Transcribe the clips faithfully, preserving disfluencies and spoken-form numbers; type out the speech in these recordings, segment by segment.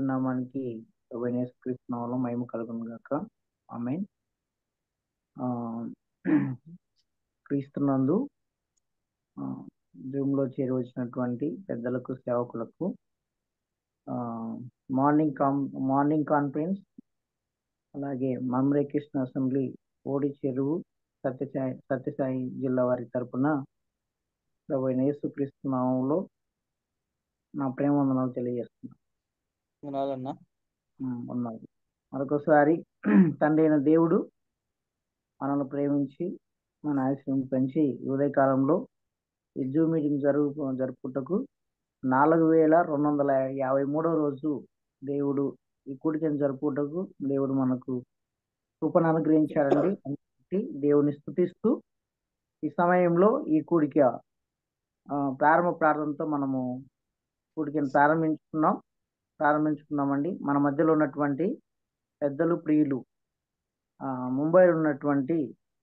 దేవుని నామానికి ప్రభువైన యేసుక్రీస్తు నామములో మహిమ కలుగును గాక. ఆమేన్. ఆ క్రీస్తునందు జూమ్ లో చేరి వచ్చినటువంటి పెద్దలకు, సేవకులకు ఆ మార్నింగ్ కాన్ మార్నింగ్ కాన్ఫరెన్స్, అలాగే మమ్రే కృష్ణ అసెంబ్లీ ఓడి చెరువు సత్యసాయి సత్యసాయి జిల్లా వారి తరపున ప్రభువైన యేసుక్రీస్తు నామములో నా ప్రేమ వందనాలు తెలియజేస్తున్నాను. ఉన్నారు మరొకసారి తండ్రి అయిన దేవుడు మనల్ని ప్రేమించి మన ఆయుష్ను పెంచి ఉదయకాలంలో ఈ జూమ్ మీటింగ్ జరుపు జరుపుటకు నాలుగు వేల రెండు వందల యాభై మూడవ రోజు దేవుడు ఈ కూడికను జరుపుటకు దేవుడు మనకు కృపను అనుగ్రహించాడండి. దేవుని స్తుతిస్తూ ఈ సమయంలో ఈ కూడిక ప్రారంభ ప్రార్థనతో మనము కూడికను ప్రారంభించుకున్నాం ప్రారంభించుకున్నామండి. మన మధ్యలో ఉన్నటువంటి పెద్దలు, ప్రియులు, ముంబైలో ఉన్నటువంటి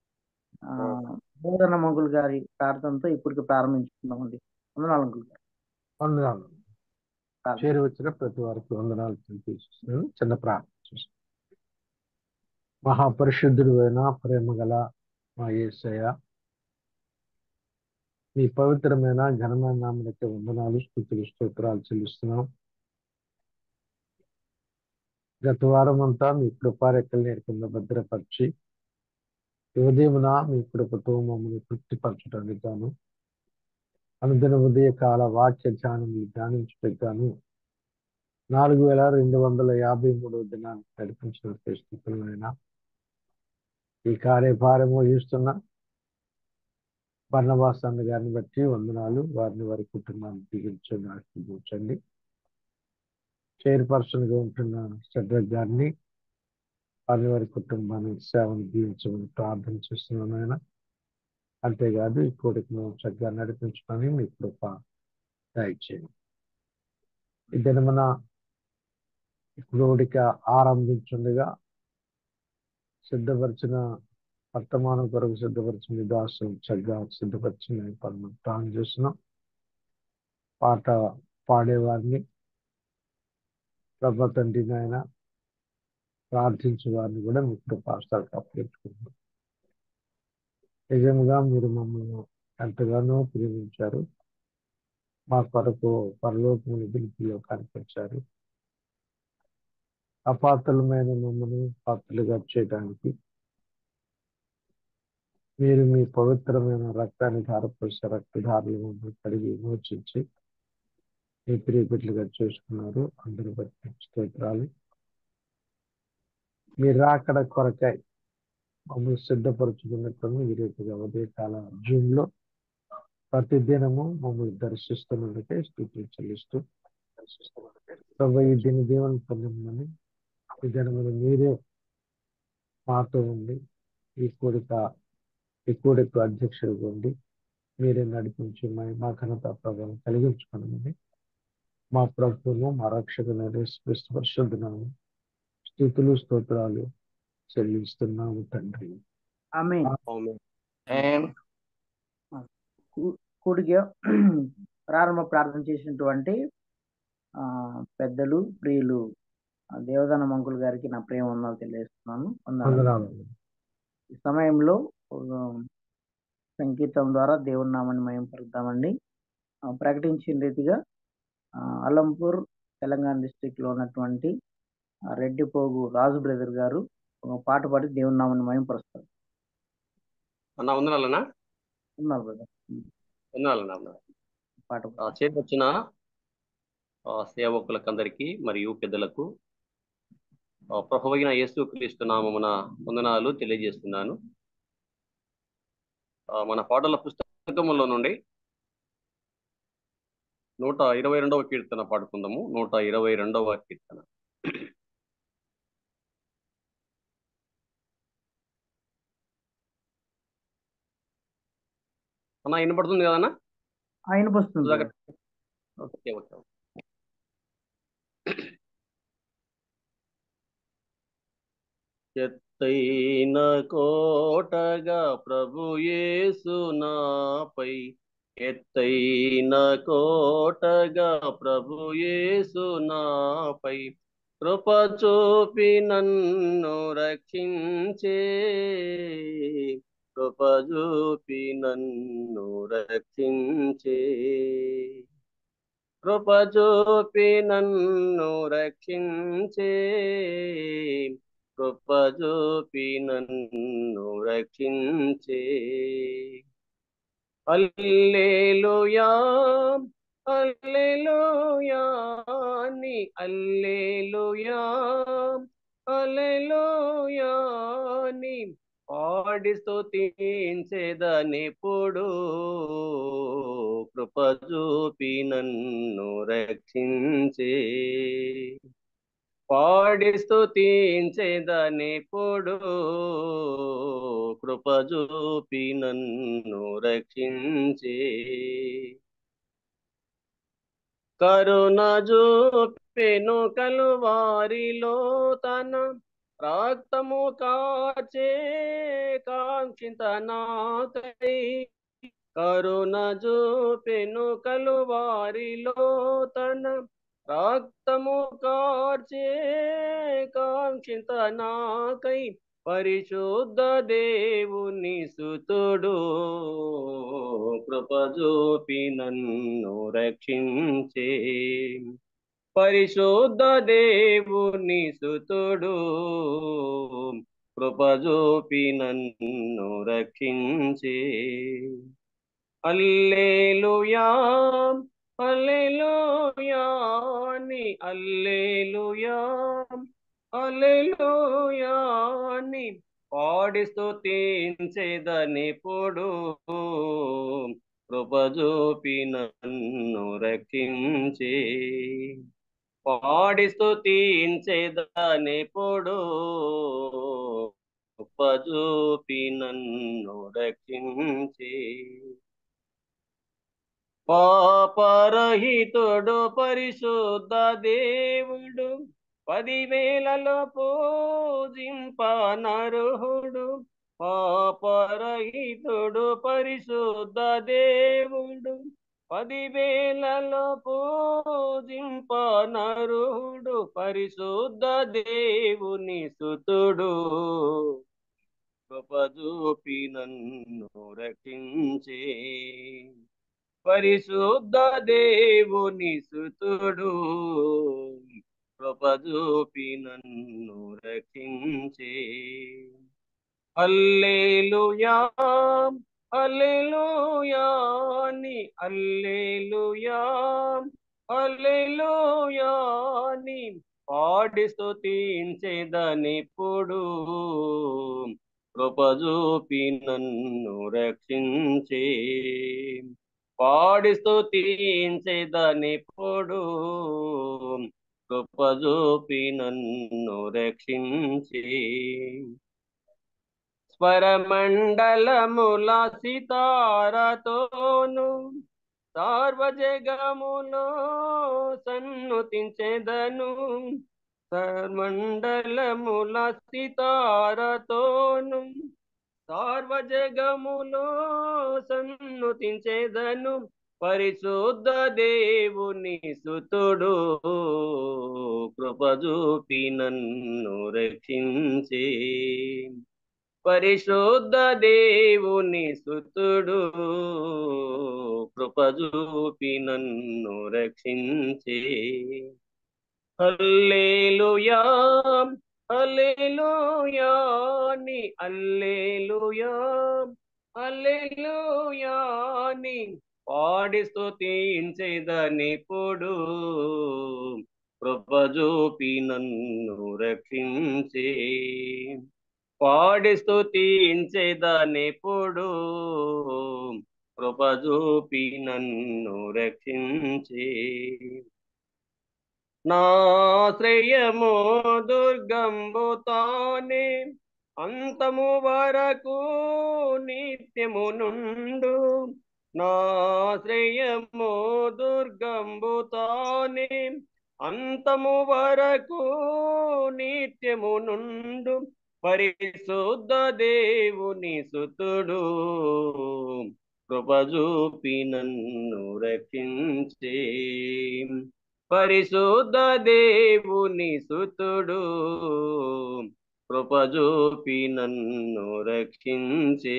బోధన మంగుల్ గారి ప్రార్థనతో ఇప్పటికి ప్రారంభించుకున్నామండి. వందనాలు అంకుల్ గారు. వందనాలు. చేరి వచ్చిన ప్రతి వారికి వందనాలు తెలియజేస్తున్నాను. చిన్న ప్రార్థన. మహాపరిశుద్ధుడు అయిన ప్రేమ గల మా యేసయ్య, మీ పవిత్రమైన ఘనమైన నామమునకు వందనాలు, స్తుతులు, స్తోత్రాలు చెల్లిస్తున్నాం. గత వారం అంతా మీ కృపారెక్కల నీడ కింద భద్రపరిచి ఉదయమున మీ కృపతో మమ్మల్ని తృప్తిపరచడానికి గాను, అనుదిన ఉదయ కాల వాక్య ధ్యానం ధ్యానించడానికి నాలుగు వేల రెండు వందల యాభై మూడవ దినాన్ని నడిపించిన స్థితులైన ఈ కార్యభారం వహిస్తున్న బర్నబాస్ అన్న గారిని బట్టి వందనాలు. వారిని వారి కుటుంబాన్ని దిగించండి, ఆశీర్వదించండి. చైర్పర్సన్ గా ఉంటున్న సెడ్రక్ గారిని, వారిని వారి కుటుంబాన్ని సేవను దీవించమని ప్రార్థన చేస్తున్నాను ఆయన. అంతేకాదు ఈ కోరికను చక్కగా నడిపించుకొని మీ కృప దయచేయండి. ఈ దినమున కోడిక ఆరంభించుండగా సిద్ధపరిచిన వర్తమానం కొరకు సిద్ధపరిచిన దాసులు చక్కగా సిద్ధపరిచిన పనులు ప్రార్థన చేస్తున్నాం. పాట పాడేవారిని, ప్రభు తండ్రి నాయన ప్రార్థించే వారిని కూడా మీ కృపాస్తాలు అప్పగించుకుంటున్నాం. నిజంగా మీరు మమ్మల్ని ఎంతగానో ప్రేమించారు. మా కొరకు పరలోకమును పిలిపిలో కనిపించారు. అపాత్రులమైన మమ్మల్ని పాత్రలుగా చేయడానికి మీరు మీ పవిత్రమైన రక్తాన్ని ధారపోసే రక్తధారులు మమ్మల్ని కడిగి మోచించి మీ ప్రియ బిడ్డలుగా చేసుకున్నారు. అందరూ బట్టి స్తోత్రాలు. మీరు రాకడ కొరకై మమ్మల్ని సిద్ధపరుచుకున్నట్టు ఈ రీతిగా ఉదయకాల జూమ్ లో ప్రతి దినము మమ్మల్ని దర్శిస్తున్నందుకే స్తుతులు చెల్లిస్తూ ప్రభు ఈ దిన దేవుని పొందమని ఈ దినమును మీరే మాతో ఉండి ఈ కోరిక ఈ కోరిక అధ్యక్షుడిగా ఉండి మీరే నడిపించి మా ఘనత ప్రభావం కలిగించుకున్నామని మా ప్రభువును మా రక్షకుని యేసుక్రీస్తు పరిశుద్ధనామమున స్తుతులు స్తోత్రాలు చెల్లిస్తున్నాము తండ్రి. ఆమేన్. కూడిక ప్రారంభ ప్రార్థన చేసినటువంటి ఆ పెద్దలు, ప్రియులు దేవదాన మంకుల్ గారికి నా ప్రేమ వందనాలు తెలియజేస్తున్నాను. ఈ సమయంలో సంగీతం ద్వారా దేవుని నామాన్ని మహిమపరుద్దామండి. ప్రకటించిన రీతిగా అలంపూర్ తెలంగాణ డిస్ట్రిక్ట్ లో ఉన్నటువంటి రెడ్డిపోగు రాజు బ్రదర్ గారు ఒక పాట పాడి దేవుని నామాన్ని మహిమపరుస్తారు. అన్నా వందనాలన్నా ఉన్నారు బ్రదర్. వందనాలన్నా. పాట చేతి వచ్చిన సేవకులకందరికీ మరియు పెద్దలకు ప్రభువైన యేసుక్రీస్తు నామమున వందనాలు తెలియజేస్తున్నాను. మన పాటల పుస్తకములో నుండి నూట ఇరవై రెండవ కీర్తన పాడుకుందాము. నూట ఇరవై రెండవ కీర్తన. అన్నా వినపడుతుంది కదన్నా? వినపడుతుంది. Okay okay. ఎత్తైన కోటగా ప్రభు యేసు నాపై, ఎత్తైన కోటగా ప్రభు యేసు నాపై, కృప చూపి నన్ను రక్షించే, కృప చూపి నన్ను రక్షించే, కృప చూపి నన్ను రక్షించే, కృప చూపి నన్ను రక్షించే. హల్లెలూయా హల్లెలూయా ని హల్లెలూయా హల్లెలూయా ని పాడి స్తుతించెదనెప్పుడు, కృప చూపి నన్ను రక్షించే. పాడి స్తుతించెదనెప్పుడు, కృప చూపి నన్ను రక్షించే. కరుణ చూపెను కలువారిలో తన రక్తము కార్చే కాంక్షిత నాకై. కరుణ చూపెను కలువారిలో తన రక్తము కార్చే కాంక్షిత నాకై. పరిశుద్ధ దేవుని సుతుడు, కృప చూపి నన్ను రక్షించే. పరిశుద్ధ దేవుని సుతుడు, కృప చూపి నన్ను రక్షించే. హల్లెలూయా హల్లెలూయా ని హల్లెలూయా హల్లెలూయా ని పాడి స్తుతించెదనెప్పుడు, కృప చూపి నన్ను రక్షించే. పాడి స్తుతించెదనెప్పుడు, కృప చూపి నన్ను రక్షించే. పాపరహితుడు పరిశుద్ధ దేవుడు, పదివేలలో పూజింపనర్హుడు. పాపరహితుడు పరిశుద్ధ దేవుడు, పదివేలలో పూజింపనర్హుడు. పరిశుద్ధ దేవుని సుతుడు, కృప చూపి నన్ను రక్షించే. పరిశుద్ధ దేవుని సుతుడు, కృప చూపి నన్ను రక్షించే. హల్లెలూయా హల్లెలూయా ని హల్లెలూయా హల్లెలూయా ని పాడి స్తుతించెదనెప్పుడు, కృప చూపి నన్ను రక్షించే. పాడి స్తుతించెదనెప్పుడు, కృప చూపి నన్ను రక్షించే. స్వరమండలముల సితారతోను సార్వజగములో సన్నుతించెదను. స్వరమండలముల సితారతోను సార్వజగములో సన్నుతించెదను. పరిశుద్ధ దేవుని సుతుడు, కృప చూపి నన్ను రక్షించే. పరిశుద్ధ దేవుని సుతుడు, కృప చూపి నన్ను రక్షించే. హల్లెలూయా హల్లెలూయా ని హల్లెలూయా హల్లెలూయా ని పాడి స్తుతించెదనెప్పుడు, కృప చూపి నన్ను రక్షించే. పాడి స్తుతించెదనెప్పుడు, కృప చూపి నన్ను రక్షించే. నాశ్రయము దుర్గంబు తానే, అంతము వరకు నిత్యము నుండు. నాశ్రయము దుర్గంబు తానే, అంతము వరకు నిత్యము నుండు. పరిశుద్ధ దేవుని సుతుడు, కృప చూపి నన్ను రక్షించే. పరిశుద్ధ దేవుని సుతుడు కృపజూపి నన్ను రక్షించే.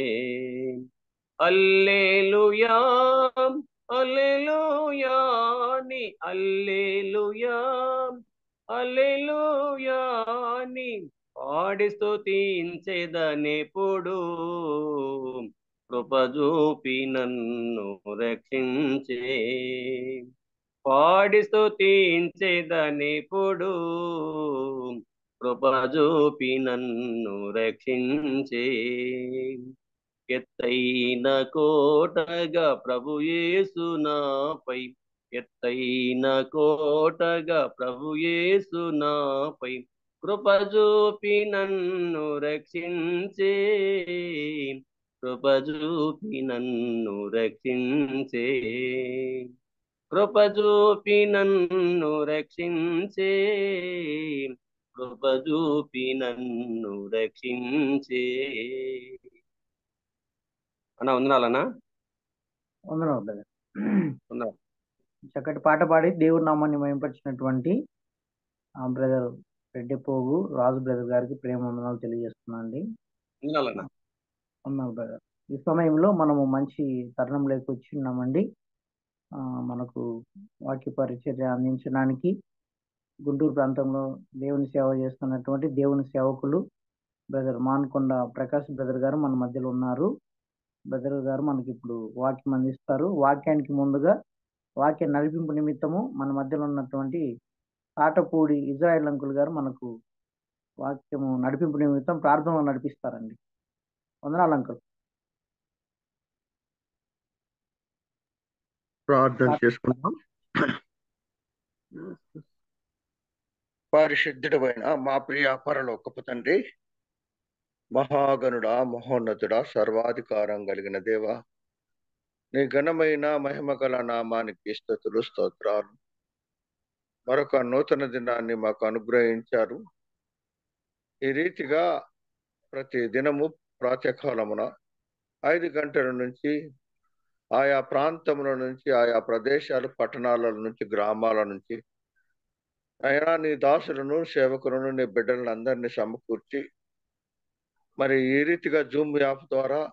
హల్లెలూయా హల్లెలూయా ని హల్లెలూయా హల్లెలూయా ని పాడి స్తుతించెదనెప్పుడు. కృపజూపి నన్ను రక్షించే. పాడి స్తుతించెదనెప్పుడు. కృపజూపి నన్ను రక్షించే. ఎత్తైన కోటగా ప్రభు యేసు నాపై, ఎత్తైన కోటగా ప్రభు యేసు నాపై కృపజూపి నన్ను రక్షించే. కృపజూపి నన్ను రక్షించే. కృపజూపి నన్ను రక్షించే. కృపజూపి నన్ను రక్షించే. అన్నా వందనాలన్నా. వందనాలు బ్రదర్. వందనాలు. చక్కటి పాట పాడి దేవుడి నామాన్ని మహింపరిచినటువంటి ఆ బ్రదర్ రెడ్డిపోగు రాజు బ్రదర్ గారికి ప్రేమ వందనాలు తెలియజేస్తున్నా అండి. వందనాలన్నా. వందనాలు బ్రదర్. ఈ సమయంలో మనము మంచి తరుణంలోకి వచ్చి ఉన్నామండి. ఆ, మనకు వాక్య పరిచర్య అందించడానికి గుంటూరు ప్రాంతంలో దేవుని సేవ చేస్తున్నటువంటి దేవుని సేవకులు బ్రదర్ మాన్కొండ ప్రకాష్ బ్రదర్ గారు మన మధ్యలో ఉన్నారు. బ్రదర్ గారు మనకి ఇప్పుడు వాక్యం అందిస్తారు. వాక్యానికి ముందుగా వాక్య నడిపింపు నిమిత్తము మన మధ్యలో ఉన్నటువంటి తాటపూడి ఇజ్రాయెల్ అంకుల్ గారు మనకు వాక్యము నడిపింపు నిమిత్తం ప్రార్థనలు నడిపిస్తారండి. వందనాలు అంకుల్. ప్రార్థన చేసుకుందాం. పరిశుద్ధుడైన మా ప్రియ పరలోకపు తండ్రి, మహాగణుడా, మహోన్నతుడా, సర్వాధికారం కలిగిన దేవ, నీ ఘనమైన మహిమ గల నామానికి స్తుతులు స్తోత్రాలు. మరొక నూతన దినాన్ని మాకు అనుగ్రహించారు. ఈ రీతిగా ప్రతి దినము ప్రాతకాలమున ఐదు గంటల నుంచి ఆయా ప్రాంతముల నుంచి, ఆయా ప్రదేశాలు, పట్టణాల నుంచి, గ్రామాల నుంచి అయినా నీ దాసులను, సేవకులను, నీ బిడ్డలను అందరినీ సమకూర్చి మరి ఈ రీతిగా జూమ్ యాప్ ద్వారా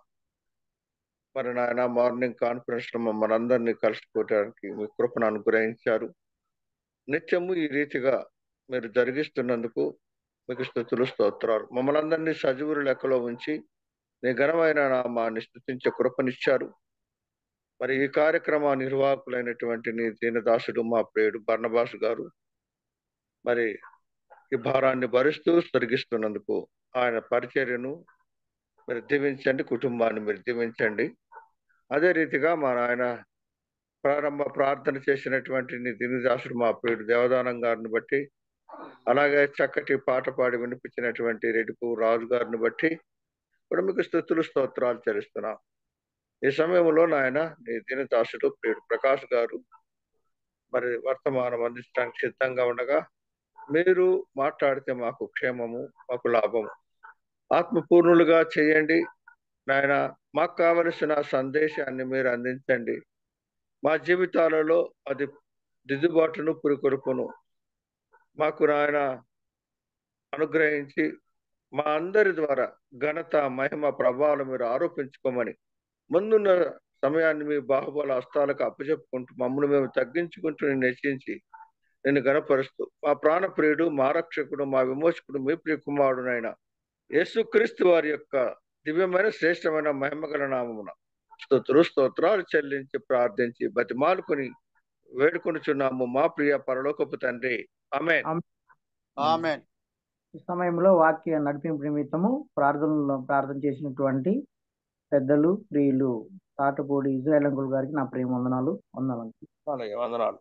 మరి నాయన మార్నింగ్ కాన్ఫరెన్స్ లో మమ్మల్ని అందరినీ కలుసుకోవడానికి మీ కృపను అనుగ్రహించారు. నిత్యము ఈ రీతిగా మీరు జరిగిస్తున్నందుకు మీకు స్తుతులు స్తోత్రాలు. మమ్మల్ని అందరినీ సజీవుల లెక్కలో ఉంచి నీ ఘనమైన నామాన్ని స్తుతించే కృపనిచ్చారు. మరి ఈ కార్యక్రమ నిర్వాహకులైనటువంటి నీ దీనదాసుడు మా ప్రియుడు బర్నబాస్ గారు మరి ఈ భారాన్ని భరిస్తూ జరిగిస్తున్నందుకు ఆయన పరిచర్యను మీరు దీవించండి, కుటుంబాన్ని మీరు దీవించండి. అదే రీతిగా మా నాయన ప్రారంభ ప్రార్థన చేసినటువంటి నీ దీనదాసుడు మా ప్రియుడు దేవదానం గారిని బట్టి, అలాగే చక్కటి పాట పాడి వినిపించినటువంటి రెడ్డిపు రాజు గారిని బట్టి ఇప్పుడు మీకు స్తుతులు స్తోత్రాలు చెల్లిస్తున్నాం. ఈ సమయంలో నాయన నీ దీనదాసుడు ప్రియుడు ప్రకాష్ గారు మరి వర్తమానం అందించడానికి సిద్ధంగా ఉండగా మీరు మాట్లాడితే మాకు క్షేమము, మాకు లాభము. ఆత్మపూర్ణులుగా చేయండి నాయన. మాకు కావలసిన సందేశాన్ని మీరు అందించండి. మా జీవితాలలో అది దిద్దుబాటును, పురికొరుపును మాకు నాయన అనుగ్రహించి మా అందరి ద్వారా ఘనత, మహిమ, ప్రభావాలు మీరు ఆరోపించుకోమని ముందున్న సమయాన్ని మీ బాహుబల హస్తాలకు అప్పచెప్పుకుంటూ మమ్మల్ని మేము తగ్గించుకుంటూ నేను హెచ్చించి నేను గణపరుస్తూ మా ప్రాణప్రియుడు, మా రక్షకుడు, మా విమోచకుడు, మీ ప్రియ కుమారుడునైనా యేసుక్రీస్తు వారి యొక్క దివ్యమైన శ్రేష్టమైన మహిమగల నామమున స్తుతులు స్తోత్రాలు చెల్లించి ప్రార్థించి బతిమాలుకొని వేడుకొనుచున్నాము మా ప్రియ పరలోకపు తండ్రి. ఆమేన్. ఆమేన్. ఈ సమయంలో వాక్య నడిపింపు నిమిత్తము ప్రార్థనలో ప్రార్థన చేసినటువంటి పెద్దలు, ప్రియులు తాటపూడి ఇజ్రాయెల్ అంకుల్ గారికి నా ప్రేమ వందనాలు. వందనాలు. అలాగే వందనాలు.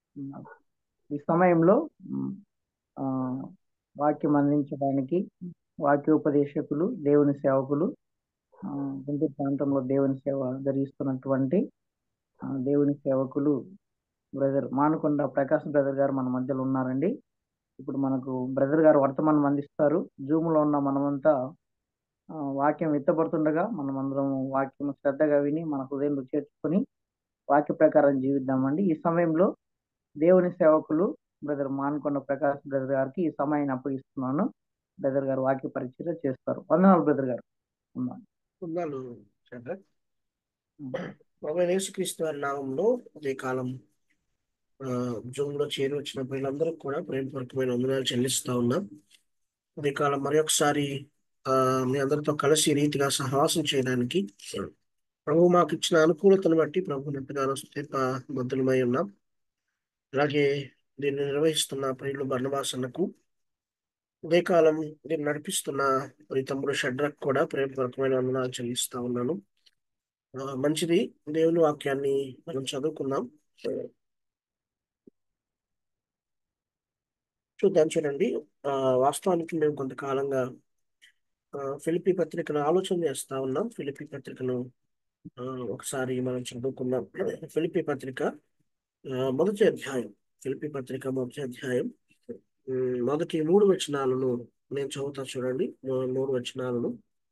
ఈ సమయంలో ఆ వాక్యం అందించడానికి వాక్యోపదేశకులు, దేవుని సేవకులు, గుంటూరు ప్రాంతంలో దేవుని సేవ జరిగిస్తున్నటువంటి దేవుని సేవకులు బ్రదర్ మానుకొండ ప్రకాష్ బ్రదర్ గారు మన మధ్యలో ఉన్నారండి. ఇప్పుడు మనకు బ్రదర్ గారు వర్తమానం అందిస్తారు. జూమ్ లో ఉన్న మనమంతా వాక్యం ఎత్తపడుతుండగా మనమందరం వాక్యం శ్రద్ధగా విని మన హృదయంలో చేర్చుకొని వాక్య ప్రకారం జీవిద్దామండి. ఈ సమయంలో దేవుని సేవకులు బ్రదర్ మాన్కొండ ప్రకాష్ బ్రదర్ గారికి ఈ సమయాన్ని అప్పగిస్తున్నాను. బ్రదర్ గారు వాక్య పరిచయం చేస్తారు. వందనాలు బ్రదర్ గారు. వందనాలు. వందనాలు చంద్ర. ప్రభు యేసుక్రీస్తు వారి నామంలో ఉదయ కాలం జూమ్ లో చేరి వచ్చిన వీళ్ళందరూ కూడా ప్రేమపూర్వకమైన వందనాలు చెల్లిస్తా ఉన్నాం. ఉదయ కాలం మరి ఒకసారి ఆ మీ అందరితో కలిసి ఈ రీతిగా సహవాసం చేయడానికి ప్రభు మాకు ఇచ్చిన అనుకూలతను బట్టి ప్రభు ఎంతగానో బద్దులమై ఉన్నాం. అలాగే దీన్ని నిర్వహిస్తున్న ప్రియులు బర్నబాసన్నకు, ఉదయకాలం దీన్ని నడిపిస్తున్న మరి తమ్ముడు షడ్రక్ కూడా ప్రేమపూర్వకమైన వందనాలు చెల్లిస్తా ఉన్నాను. ఆ, మంచిది. దేవుని వాక్యాన్ని మనం చదువుకుందాం. చూద్దాం. చూడండి, ఆ వాస్తవానికి మేము కొంతకాలంగా ఆ, ఫిలిప్పీ పత్రికను ఆలోచన చేస్తా ఉన్నాం. ఫిలిప్పీ పత్రికను ఆ, ఒకసారి మనం చదువుకుందాం. ఫిలిప్పీ పత్రిక ఆ, మొదటి అధ్యాయం ఫిలిప్పీ పత్రిక మొదటి అధ్యాయం ఉమ్, మొదటి మూడు వచనాలను నేను చదువుతా. చూడండి, మూ- మూడు వచనాలను.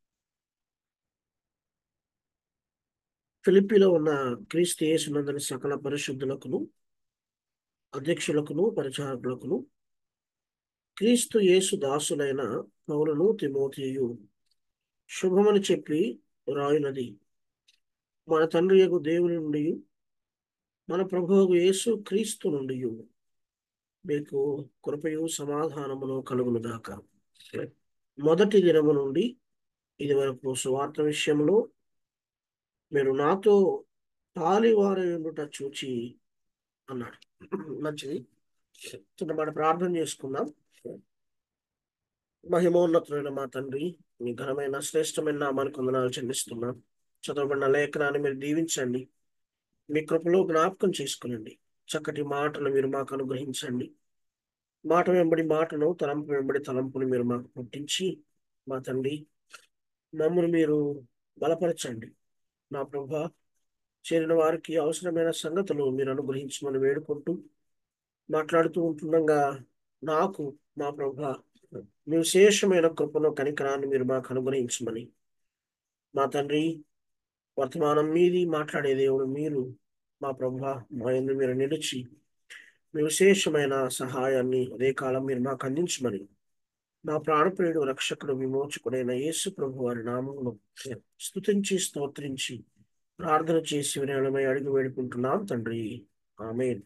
ఫిలిప్పీలో ఉన్న క్రీస్తు యేసునందుని సకల పరిశుద్ధులకును అధ్యక్షులకును పరిచారకులకును క్రీస్తు యేసు దాసులైన పౌలును తిమోతియు శుభమని చెప్పి రాయునది మన తండ్రి యగు దేవుని నుండి మన ప్రభువు యేసు క్రీస్తు నుండి మీకు కృపయు సమాధానమును కలుగును గాక. మొదటి దినము నుండి ఇది వరకు సువార్త విషయంలో మీరు నాతో పాలివారై ఉండుట చూచి అన్నాడు. మంచిది. చిన్నమాట ప్రార్థన చేసుకుందాం. మహిమోన్నతులైన మా తండ్రి, మీ ఘనమైన శ్రేష్టమైన నామానికి వందనాలు చెల్లిస్తున్నాం. చదవబడిన లేఖనాన్ని మీరు దీవించండి, మీ కృపలో జ్ఞాపకం చేసుకునండి. చక్కటి మాటలు మీరు మాకు అనుగ్రహించండి. మాట వెంబడి మాటను, తలంపు వెంబడి తలంపును మీరు మాకు పుట్టించి మా తండ్రి మమ్మల్ని మీరు బలపరచండి. నా ప్రభా, చేరిన వారికి అవసరమైన సంగతులు మీరు అనుగ్రహించమని వేడుకుంటూ మాట్లాడుతూ ఉంటుండగా నాకు మా ప్రభా మీ విశేషమైన కృపను కనికరాన్ని మీరు మాకు అనుగ్రహించమని మా తండ్రి, వర్తమానం మీది, మాట్లాడే దేవుడు మీరు మా ప్రభా, మా యందు మీరు నిలిచి మీ విశేషమైన సహాయాన్ని అదే కాలం మీరు మాకు అందించమని నా ప్రాణప్రియుడు రక్షకుడు విమోచకుడైన యేసు ప్రభు వారి నామమును స్తుతించి స్తోత్రించి ప్రార్థన చేసి వినయమై అడిగి వేడుకుంటున్నాం తండ్రి. ఆమేన్.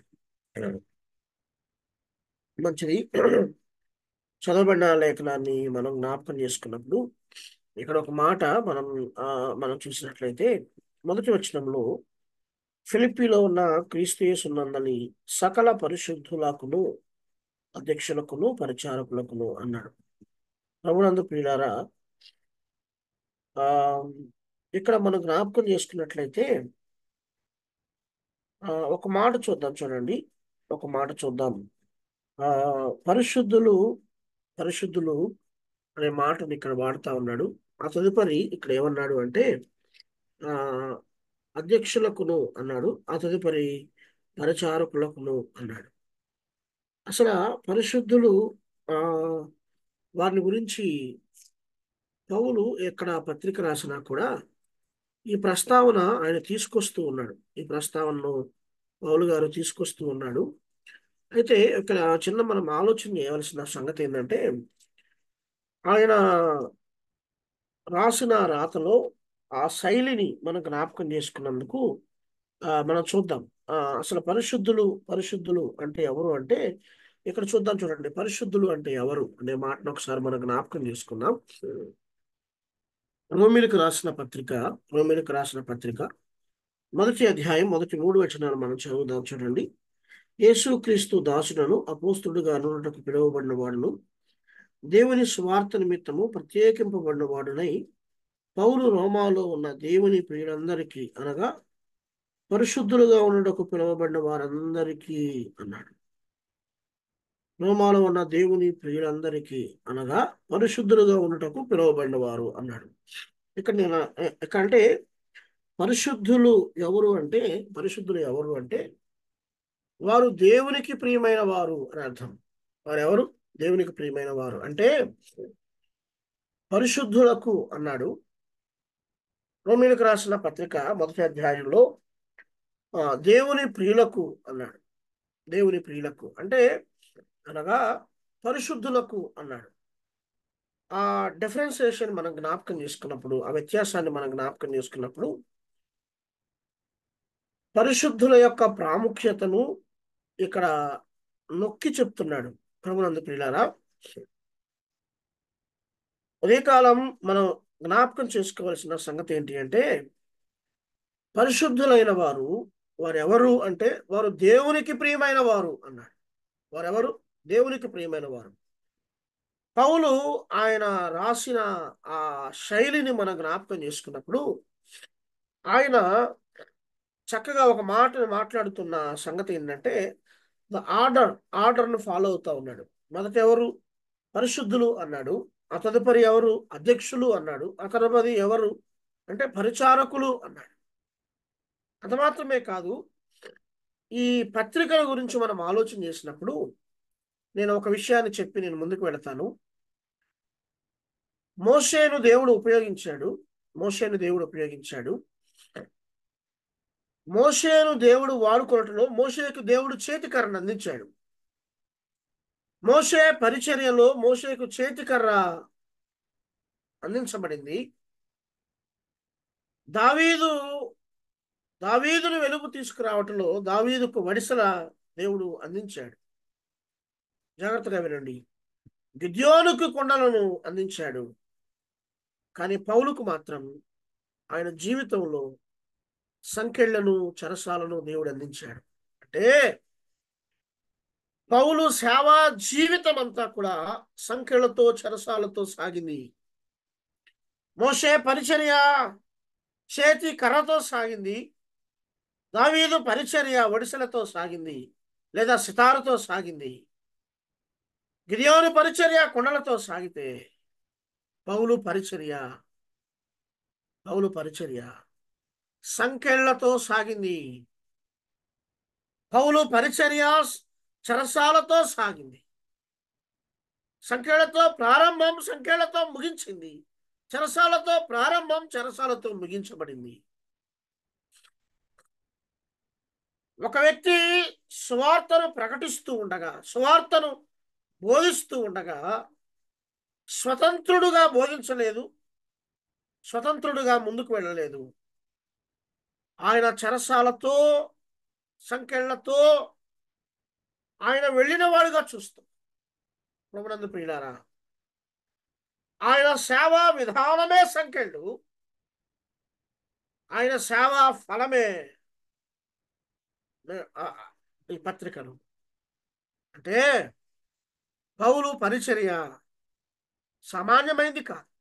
మంచిది. చదవబడిన లేఖనాన్ని మనం జ్ఞాపకం చేసుకున్నప్పుడు ఇక్కడ ఒక మాట మనం ఆ మనం చూసినట్లయితే మొదటి వచనంలో ఫిలిప్పీలో ఉన్న క్రీస్తు యేసునందని సకల పరిశుద్ధులకును అధ్యక్షులకును పరిచారకులకును అన్నాడు. ప్రభునందు ప్రియులారా, ఆ ఇక్కడ మనం జ్ఞాపకం చేసుకున్నట్లయితే ఆ ఒక మాట చూద్దాం. చూడండి, ఒక మాట చూద్దాం. ఆ పరిశుద్ధులు పరిశుద్ధులు అనే మాటను ఇక్కడ వాడుతా ఉన్నాడు. ఆ తదుపరి ఇక్కడ ఏమన్నాడు అంటే ఆ అధ్యక్షులకును అన్నాడు. ఆ తదుపరి పరిచారకులకును అన్నాడు. అసలు పరిశుద్ధులు ఆ వారిని గురించి పౌలు ఎక్కడ పత్రిక రాసినా కూడా ఈ ప్రస్తావన ఆయన తీసుకొస్తూ ఉన్నాడు. ఈ ప్రస్తావనను పౌలు గారు తీసుకొస్తూ ఉన్నాడు. అయితే ఇక్కడ చిన్న మనం ఆలోచన చేయవలసిన సంగతి ఏంటంటే ఆయన రాసిన రాతలో ఆ శైలిని మనం జ్ఞాపకం చేసుకున్నందుకు ఆ మనం చూద్దాం. ఆ అసలు పరిశుద్ధులు పరిశుద్ధులు అంటే ఎవరు అంటే ఇక్కడ చూద్దాం. చూడండి, పరిశుద్ధులు అంటే ఎవరు అనే మాటను ఒకసారి మనం జ్ఞాపకం చేసుకుందాం. రోమీలకు రాసిన పత్రిక రోమీలకు రాసిన పత్రిక మొదటి అధ్యాయం మొదటి మూడు వచనాలు మనం చదువుదాం. చూడండి, యేసుక్రీస్తు దాసులను అపోస్తుడుగా అనుటకు పిలువబడిన వాడును, దేవుని స్వార్థ నిమిత్తము ప్రత్యేకింపబడిన వాడునై పౌలు రోమాలో ఉన్న దేవుని ప్రియులందరికీ అనగా పరిశుద్ధులుగా ఉండటకు పిలువబడిన వారందరికీ అన్నాడు. రోమాలో ఉన్న దేవుని ప్రియులందరికీ అనగా పరిశుద్ధులుగా ఉండటకు పిలువబడిన వారు అన్నాడు. ఇక్కడ నేను ఇక్కడ అంటే పరిశుద్ధులు ఎవరు అంటే పరిశుద్ధులు ఎవరు అంటే వారు దేవునికి ప్రియమైన వారు అని అర్థం. వారు ఎవరు? దేవునికి ప్రియమైన వారు అంటే పరిశుద్ధులకు అన్నాడు. రోమీలకు రాసిన పత్రిక మొదటి అధ్యాయంలో ఆ దేవుని ప్రియులకు అన్నాడు. దేవుని ప్రియులకు అంటే అనగా పరిశుద్ధులకు అన్నాడు. ఆ డిఫరెన్సియేషన్ మనం జ్ఞాపకం చేసుకున్నప్పుడు, ఆ వ్యత్యాసాన్ని మనం జ్ఞాపకం చేసుకున్నప్పుడు పరిశుద్ధుల యొక్క ప్రాముఖ్యతను ఇక్కడ నొక్కి చెప్తున్నాడు. ప్రభునందు ప్రియులారా, ఉదయకాలం మనం జ్ఞాపకం చేసుకోవాల్సిన సంగతి ఏంటి అంటే, పరిశుద్ధులైన వారు వారు ఎవరు అంటే వారు దేవునికి ప్రియమైన వారు అన్నాడు. వారెవరు? దేవునికి ప్రియమైన వారు. పౌలు ఆయన రాసిన ఆ శైలిని మనం జ్ఞాపకం చేసుకున్నప్పుడు ఆయన చక్కగా ఒక మాటను మాట్లాడుతున్న సంగతి ఏంటంటే ద ఆర్డర్ ఆర్డర్ను ఫాలో అవుతా ఉన్నాడు. మొదట ఎవరు? పరిశుద్ధులు అన్నాడు. ఆ తదుపరి ఎవరు? అధ్యక్షులు అన్నాడు. ఆ తదుపరి ఎవరు అంటే పరిచారకులు అన్నాడు. అంత మాత్రమే కాదు, ఈ పత్రికల గురించి మనం ఆలోచన చేసినప్పుడు నేను ఒక విషయాన్ని చెప్పి నేను ముందుకు వెళతాను. మోషేను దేవుడు ఉపయోగించాడు. మోషేను దేవుడు ఉపయోగించాడు. మోషేను దేవుడు వాడుకోవటంలో మోషేకు దేవుడు చేతికర్రను అందించాడు. మోషే పరిచర్యలో మోషేకు చేతికర్ర అందించబడింది. దావీదు దావీదును వెలుగు తీసుకురావటంలో దావీదుకు వడిసల దేవుడు అందించాడు. జాగ్రత్తగా వినండి. గిద్యోనుకు కొండలను అందించాడు. కానీ పౌలుకు మాత్రం ఆయన జీవితంలో సంకెళ్లను చెరసాలను దేవుడు అందించాడు. అంటే పౌలు సేవా జీవితం అంతా కూడా సంకెళ్లతో చెరసాలతో సాగింది. మోషే పరిచర్య చేతి కర్రతో సాగింది. దావీదు పరిచర్య ఒడిసెలతో సాగింది లేదా సితారుతో సాగింది. గిద్యోను పరిచర్య కొండలతో సాగితే పౌలు పరిచర్య పౌలు పరిచర్య సంకెళ్లతో సాగింది. పౌలు పరిచర్య చెరసాలతో సాగింది. సంకెళ్లతో ప్రారంభం, సంకెళ్లతో ముగించింది. చెరసాలతో ప్రారంభం, చెరసాలతో ముగించబడింది. ఒక వ్యక్తి సువార్తను ప్రకటిస్తూ ఉండగా, సువార్తను బోధిస్తూ ఉండగా స్వతంత్రుడుగా బోధించలేదు, స్వతంత్రుడుగా ముందుకు వెళ్ళలేదు. ఆయన చెరసాలతో సంకెళ్లతో ఆయన వెళ్ళిన వాడుగా చూస్తాం. ప్రభునందు ప్రియులారా, ఆయన సేవా విధానమే సంకెళ్ళు, ఆయన సేవా ఫలమే ఈ పత్రికలు. అంటే పౌలు పరిచర్య సామాన్యమైంది కాదు.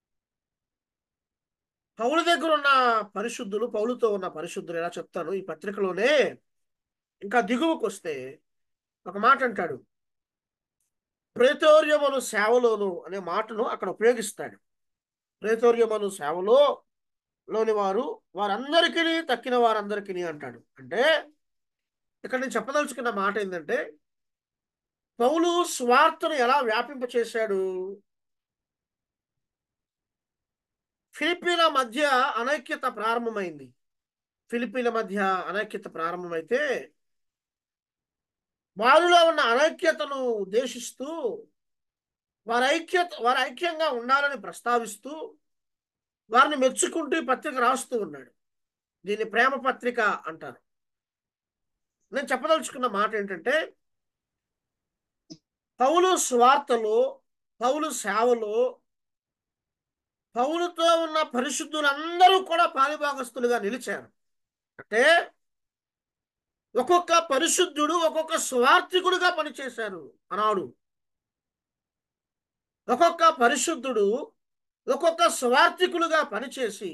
పౌలు దగ్గర ఉన్న పరిశుద్ధులు, పౌలుతో ఉన్న పరిశుద్ధులు ఎలా చెప్తాను ఈ పత్రికలోనే. ఇంకా దిగువకు వస్తే ఒక మాట అంటాడు, ప్రేతోర్యమును సేవలోను అనే మాటను అక్కడ ఉపయోగిస్తాడు. ప్రేతోర్యమును సేవలో లోని వారు వారందరికీ తక్కిన వారందరికీ అంటాడు. అంటే ఇక్కడ నేను చెప్పదలుచుకున్న మాట ఏంటంటే, పౌలు స్వార్థను ఎలా వ్యాపింప చేశాడు. ఫిలిప్పీల మధ్య అనైక్యత ప్రారంభమైంది. ఫిలిప్పీల మధ్య అనైక్యత ప్రారంభమైతే వారిలో ఉన్న అనైక్యతను ఉద్దేశిస్తూ వారి ఐక్యత వారి ఐక్యంగా ఉండాలని ప్రస్తావిస్తూ వారిని మెచ్చుకుంటూ పత్రిక రాస్తూ ఉన్నాడు. దీన్ని ప్రేమ పత్రిక అంటారు. నేను చెప్పదలుచుకున్న మాట ఏంటంటే, పౌలు స్వార్థలో, పౌలు సేవలో పౌలుతో ఉన్న పరిశుద్ధులందరూ కూడా పాలిభాగస్తులుగా నిలిచారు. అంటే ఒక్కొక్క పరిశుద్ధుడు ఒక్కొక్క స్వార్థికుడుగా పనిచేశారు అన్నాడు. ఒక్కొక్క పరిశుద్ధుడు ఒక్కొక్క స్వార్థికులుగా పనిచేసి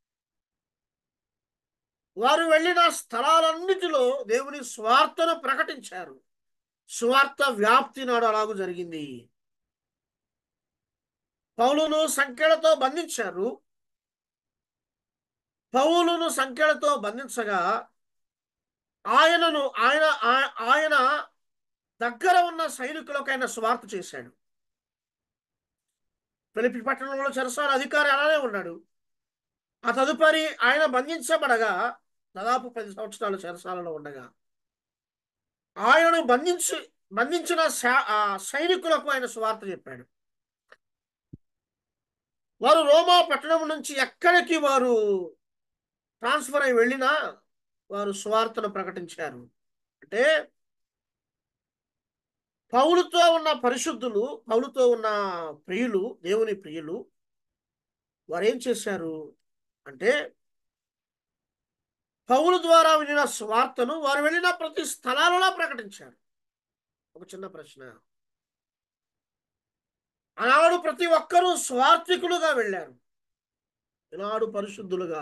వారు వెళ్ళిన స్థలాలన్నిటిలో దేవుని స్వార్థను ప్రకటించారు. స్వార్థ వ్యాప్తి నాడు అలాగూ జరిగింది. పౌలును సంఖ్యలతో బంధించారు. పౌలును సంఖ్యలతో బంధించగా ఆయనను ఆయన ఆయన దగ్గర ఉన్న సైనికులకైన స్వార్థ చేశాడు. ఫిలిప్పీ పట్టణంలో చెరసాల అధికారి అలానే ఉన్నాడు. ఆ తదుపరి ఆయన బంధించబడగా దాదాపు పది సంవత్సరాలు చెరసాలలో ఉండగా ఆయనను బంధించి బంధించిన సైనికులకు ఆయన సువార్త చెప్పాడు. వారు రోమా పట్టణం నుంచి ఎక్కడికి వారు ట్రాన్స్ఫర్ అయి వెళ్ళినా వారు సువార్తను ప్రకటించారు. అంటే పౌలుతో ఉన్న పరిశుద్ధులు, పౌలుతో ఉన్న ప్రియులు, దేవుని ప్రియులు, వారు ఏం చేశారు అంటే పౌలు ద్వారా వినిన సువార్తను వారు వెళ్ళిన ప్రతి స్థలాలలో ప్రకటించారు. ఒక చిన్న ప్రశ్న, ఆనాడు ప్రతి ఒక్కరూ స్వార్థికులుగా వెళ్ళారు. ఈనాడు పరిశుద్ధులుగా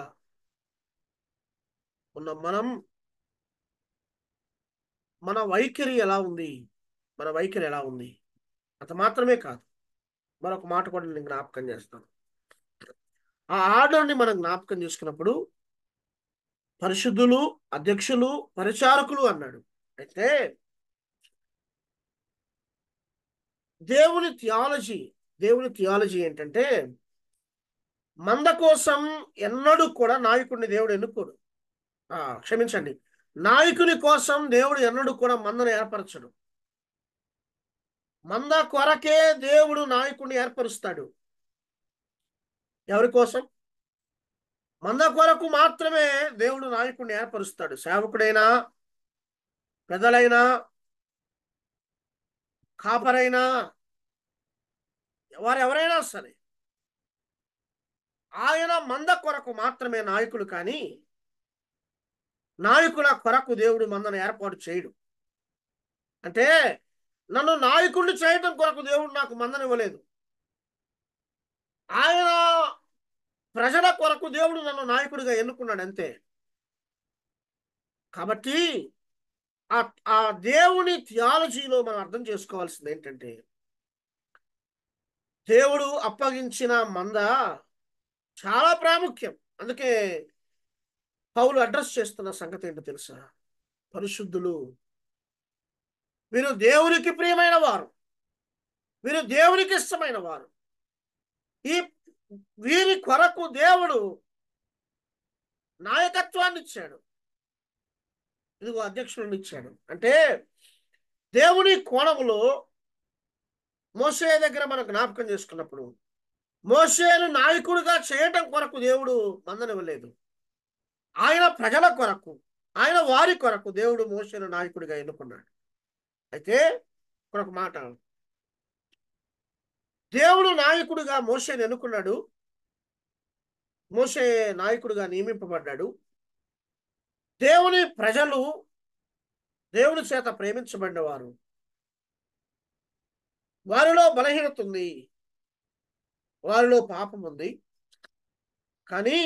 ఉన్న మనం, మన వైఖరి ఎలా ఉంది? మన వైఖరి ఎలా ఉంది? అంత మాత్రమే కాదు, మరొక మాట కూడా నేను జ్ఞాపకం చేస్తాను. ఆ ఆర్డర్ని మనం జ్ఞాపకం చేసుకున్నప్పుడు పరిశుద్ధులు, అధ్యక్షులు, పరిచారకులు అన్నాడు. అయితే దేవుని థియాలజీ దేవుని థియాలజీ ఏంటంటే మంద కోసం ఎన్నడూ కూడా నాయకుడిని దేవుడు ఎన్నుకోడు. ఆ క్షమించండి, నాయకుని కోసం దేవుడు ఎన్నడూ కూడా మందను ఏర్పరచడు. మంద కొరకే దేవుడు నాయకుడిని ఏర్పరుస్తాడు. ఎవరి కోసం? మంద కొరకు మాత్రమే దేవుడు నాయకుడిని ఏర్పరుస్తాడు. సేవకుడైనా, పెద్దలైనా, కాపరైనా, వారెవరైనా సరే ఆయన మంద కొరకు మాత్రమే నాయకుడు. కానీ నాయకుల కొరకు దేవుడు మందను ఏర్పాటు చేయడు. అంటే నన్ను నాయకుడిని చేయడం కొరకు దేవుడు నాకు మందను ఇవ్వలేదు. ఆయన ప్రజల కొరకు దేవుడు నన్ను నాయకుడిగా ఎన్నుకున్నాడు, అంతే. కాబట్టి ఆ ఆ దేవుని థియాలజీలో మనం అర్థం చేసుకోవాల్సింది ఏంటంటే దేవుడు అప్పగించిన మంద చాలా ప్రాముఖ్యం. అందుకే పౌలు అడ్రస్ చేస్తున్న సంగతి ఏంటో తెలుసా? పరిశుద్ధులు, వీరు దేవునికి ప్రియమైన వారు, వీరు దేవునికి ఇష్టమైన వారు. ఈ వీరి కొరకు దేవుడు నాయకత్వాన్ని ఇచ్చాడు, ఇదిగో అధ్యక్షుడిని ఇచ్చాడు. అంటే దేవుని కోణములో మోషే దగ్గర మనం జ్ఞాపకం చేసుకున్నప్పుడు మోషేను నాయకుడిగా చేయటం కొరకు దేవుడు మందనివ్వలేదు. ఆయన ప్రజల కొరకు, ఆయన వారి కొరకు దేవుడు మోషేను నాయకుడిగా ఎన్నుకున్నాడు. అయితే ఇక్కడ ఒక మాట, దేవుడు నాయకుడిగా మోషేను ఎన్నుకున్నాడు. మోషే నాయకుడిగా నియమింపబడ్డాడు. దేవుని ప్రజలు దేవుని చేత ప్రేమించబడినవారు. వారిలో బలహీనత ఉంది, వారిలో పాపం ఉంది. కానీ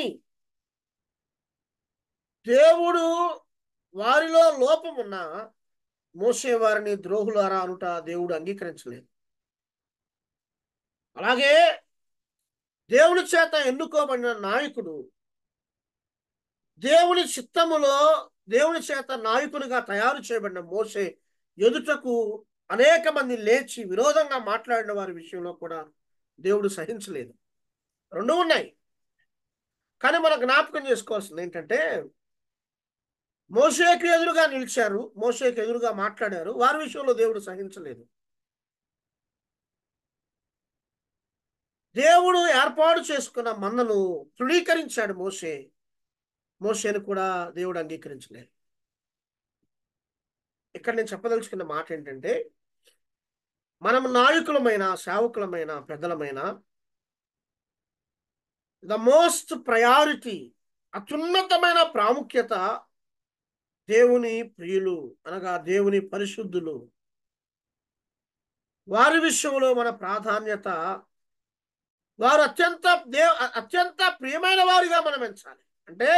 దేవుడు వారిలో లోపం ఉన్నా మోసే వారిని ద్రోహులారా అనుట దేవుడు అంగీకరించలేదు. అలాగే దేవుని చేత ఎన్నుకోబడిన నాయకుడు దేవుని చిత్తములో దేవుని చేత నాయకునిగా తయారు చేయబడిన మోసే ఎదుటకు అనేక మంది లేచి విరోధంగా మాట్లాడిన వారి విషయంలో కూడా దేవుడు సహించలేదు. రెండు ఉన్నాయి. కానీ మనం జ్ఞాపకం చేసుకోవాల్సింది ఏంటంటే మోషేకి ఎదురుగా నిలిచారు, మోషేకి ఎదురుగా మాట్లాడారు, వారి విషయంలో దేవుడు సహించలేదు. దేవుడు ఏర్పాటు చేసుకున్న మందను తృణీకరించాడు మోషే, మోషేను కూడా దేవుడు అంగీకరించలేదు. ఇక్కడ నేను చెప్పదలుచుకున్న మాట ఏంటంటే మనం నాయకులమైన, సేవకులమైన, పెద్దలమైన ద మోస్ట్ ప్రయారిటీ, అత్యున్నతమైన ప్రాముఖ్యత దేవుని ప్రియులు అనగా దేవుని పరిశుద్ధులు. వారి విషయంలో మన ప్రాధాన్యత, వారు అత్యంత దేవ అత్యంత ప్రియమైన వారిగా మనం ఎంచాలి. అంటే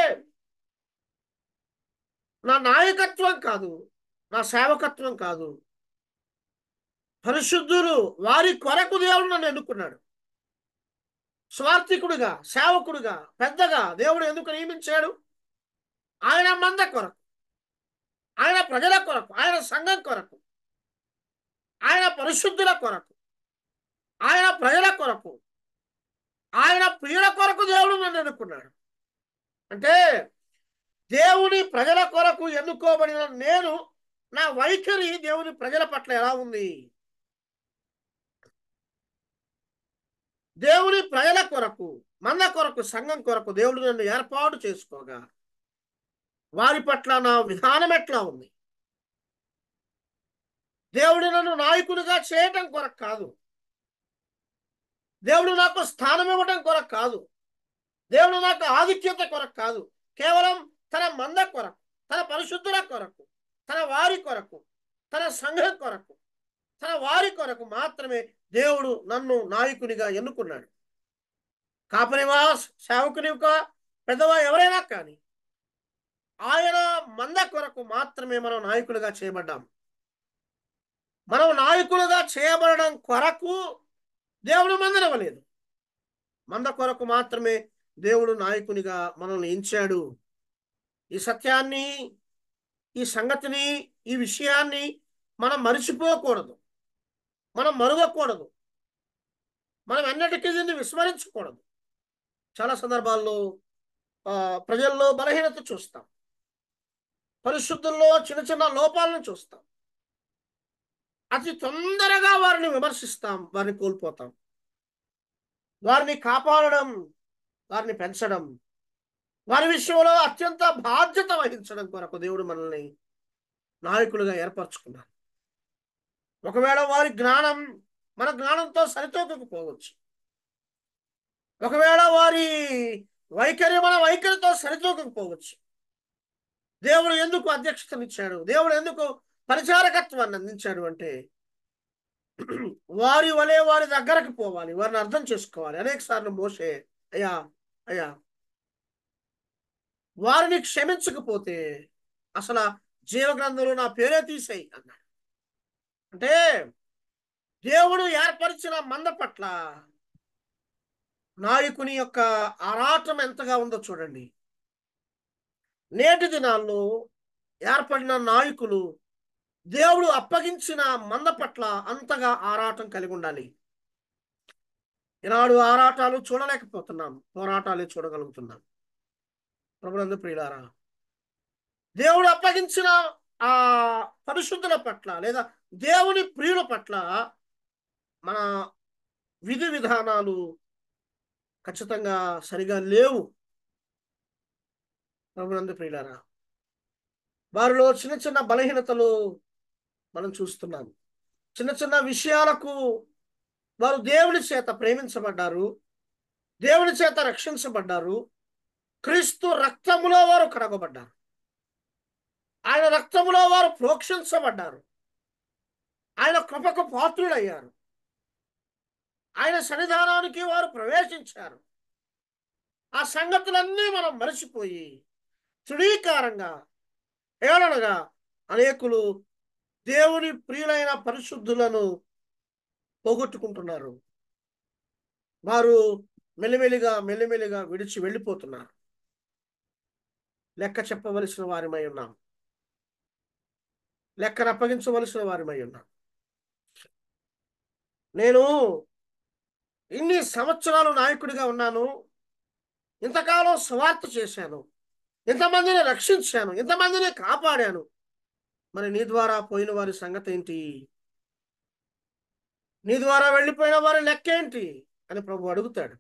నా నాయకత్వం కాదు, నా సేవకత్వం కాదు, పరిశుద్ధులు వారి కొరకు దేవుడు నన్ను ఎన్నుకున్నాడు. స్వార్థికుడిగా, సేవకుడిగా, పెద్దగా దేవుడు ఎందుకు నియమించాడు? ఆయన మంద కొరకు, ఆయన ప్రజల కొరకు, ఆయన సంఘం కొరకు, ఆయన పరిశుద్ధుల కొరకు, ఆయన ప్రజల కొరకు, ఆయన ప్రియుల కొరకు దేవుడు నన్ను ఎన్నుకున్నాడు. అంటే దేవుని ప్రజల కొరకు ఎన్నుకోబడిన నేను నా వైఖరి దేవుని ప్రజల పట్ల ఎలా ఉంది? దేవుని ప్రజల కొరకు, మంద కొరకు, సంఘం కొరకు దేవుడు నన్ను ఏర్పాటు చేసుకోగా వారి పట్ల నా విధానం ఎట్లా ఉంది? దేవుడు నన్ను నాయకునిగా చేయటం కొరకు కాదు, దేవుడు నాకు స్థానం ఇవ్వటం కొరకు కాదు, దేవుడు నాకు ఆధిక్యత కొరకు కాదు, కేవలం తన మంద కొరకు, తన పరిశుద్ధుల కొరకు, తన వారి కొరకు, తన సంఘం కొరకు, తన వారి కొరకు మాత్రమే దేవుడు నన్ను నాయకునిగా ఎన్నుకున్నాడు. కాపరివా, సేవకునిగా, పెద్దవా ఎవరైనా కానీ ఆయన మంద కొరకు మాత్రమే మనం నాయకులుగా చేయబడ్డాం. మనం నాయకులుగా చేయబడడం కొరకు దేవుడు మందనివ్వలేదు. మంద కొరకు మాత్రమే దేవుడు నాయకునిగా మనల్ని ఎంచాడు. ఈ సత్యాన్ని, ఈ సంగతిని, ఈ విషయాన్ని మనం మరిచిపోకూడదు, మనం మరువకూడదు, మనం ఎన్నటికీ దీన్ని విస్మరించకూడదు. చాలా సందర్భాల్లో ఆ ప్రజల్లో బలహీనత చూస్తాం, పరిశుద్ధుల్లో చిన్న చిన్న లోపాలను చూస్తాం, అతి తొందరగా వారిని విమర్శిస్తాం, వారిని కోల్పోతాం. వారిని కాపాడడం, వారిని పెంచడం, వారి విషయంలో అత్యంత బాధ్యత వహించడం కొరకు దేవుడు మనల్ని నాయకులుగా ఏర్పరచుకున్నాడు. ఒకవేళ వారి జ్ఞానం మన జ్ఞానంతో సరితూగకపోవచ్చు, ఒకవేళ వారి వైఖరి మన వైఖరితో సరితూగకపోవచ్చు. దేవుడు ఎందుకు అధ్యక్షతనిచ్చాడు, దేవుడు ఎందుకు పరిచారకత్వాన్ని అందించాడు అంటే వారి వలె వారి దగ్గరకు పోవాలి, వారిని అర్థం చేసుకోవాలి. అనేక సార్లు మోషే అయ్యా అయ్యా వారిని క్షమించకపోతే అసలు జీవగ్రంథంలో నా పేరే తీసేయి అన్నాడు. అంటే దేవుడు ఏర్పరిచిన మంద పట్ల నాయకుని యొక్క ఆరాటం ఎంతగా ఉందో చూడండి. నేటి దినాల్లో ఏర్పడిన నాయకులు దేవుడు అప్పగించిన మంద పట్ల అంతగా ఆరాటం కలిగి ఉండాలి. ఈనాడు ఆరాటాలు చూడలేకపోతున్నాం, పోరాటాలే చూడగలుగుతున్నాం. ప్రభునందు ప్రియులారా, దేవుడు అప్పగించిన ఆ పరిశుద్ధుల పట్ల లేదా దేవుని ప్రియుల పట్ల మన విధి విధానాలు ఖచ్చితంగా సరిగా లేవు. ప్రభునందు ప్రియులారా, వారిలో చిన్న చిన్న బలహీనతలు మనం చూస్తున్నాం. చిన్న చిన్న విషయాలకు వారు దేవుని చేత ప్రేమించబడ్డారు, దేవుని చేత రక్షించబడ్డారు, క్రీస్తు రక్తములో వారు కడగబడ్డారు, ఆయన రక్తములో వారు ప్రోక్షించబడ్డారు, ఆయన కృపకు పాత్రులయ్యారు, ఆయన సన్నిధానానికి వారు ప్రవేశించారు. ఆ సంగతులన్నీ మనం మరచిపోయి తృణీకారంగా, ఏలనగా అనేకులు దేవుని ప్రియులైన పరిశుద్ధులను పోగొట్టుకుంటున్నారు. వారు మెల్లిమెల్లిగా మెల్లిమెల్లిగా విడిచి వెళ్ళిపోతున్నారు. లెక్క చెప్పవలసిన వారిమై ఉన్నాం, లెక్కను అప్పగించవలసిన వారిమై ఉన్నాం. నేను ఇన్ని సంవత్సరాలు నాయకుడిగా ఉన్నాను, ఇంతకాలం స్వార్థ చేశాను, ఇంతమందిని రక్షించాను, ఇంతమందిని కాపాడాను, మరి నీ ద్వారా పోయిన వారి సంగతి ఏంటి? నీ ద్వారా వెళ్ళిపోయిన వారి లెక్క ఏంటి అని ప్రభు అడుగుతాడు.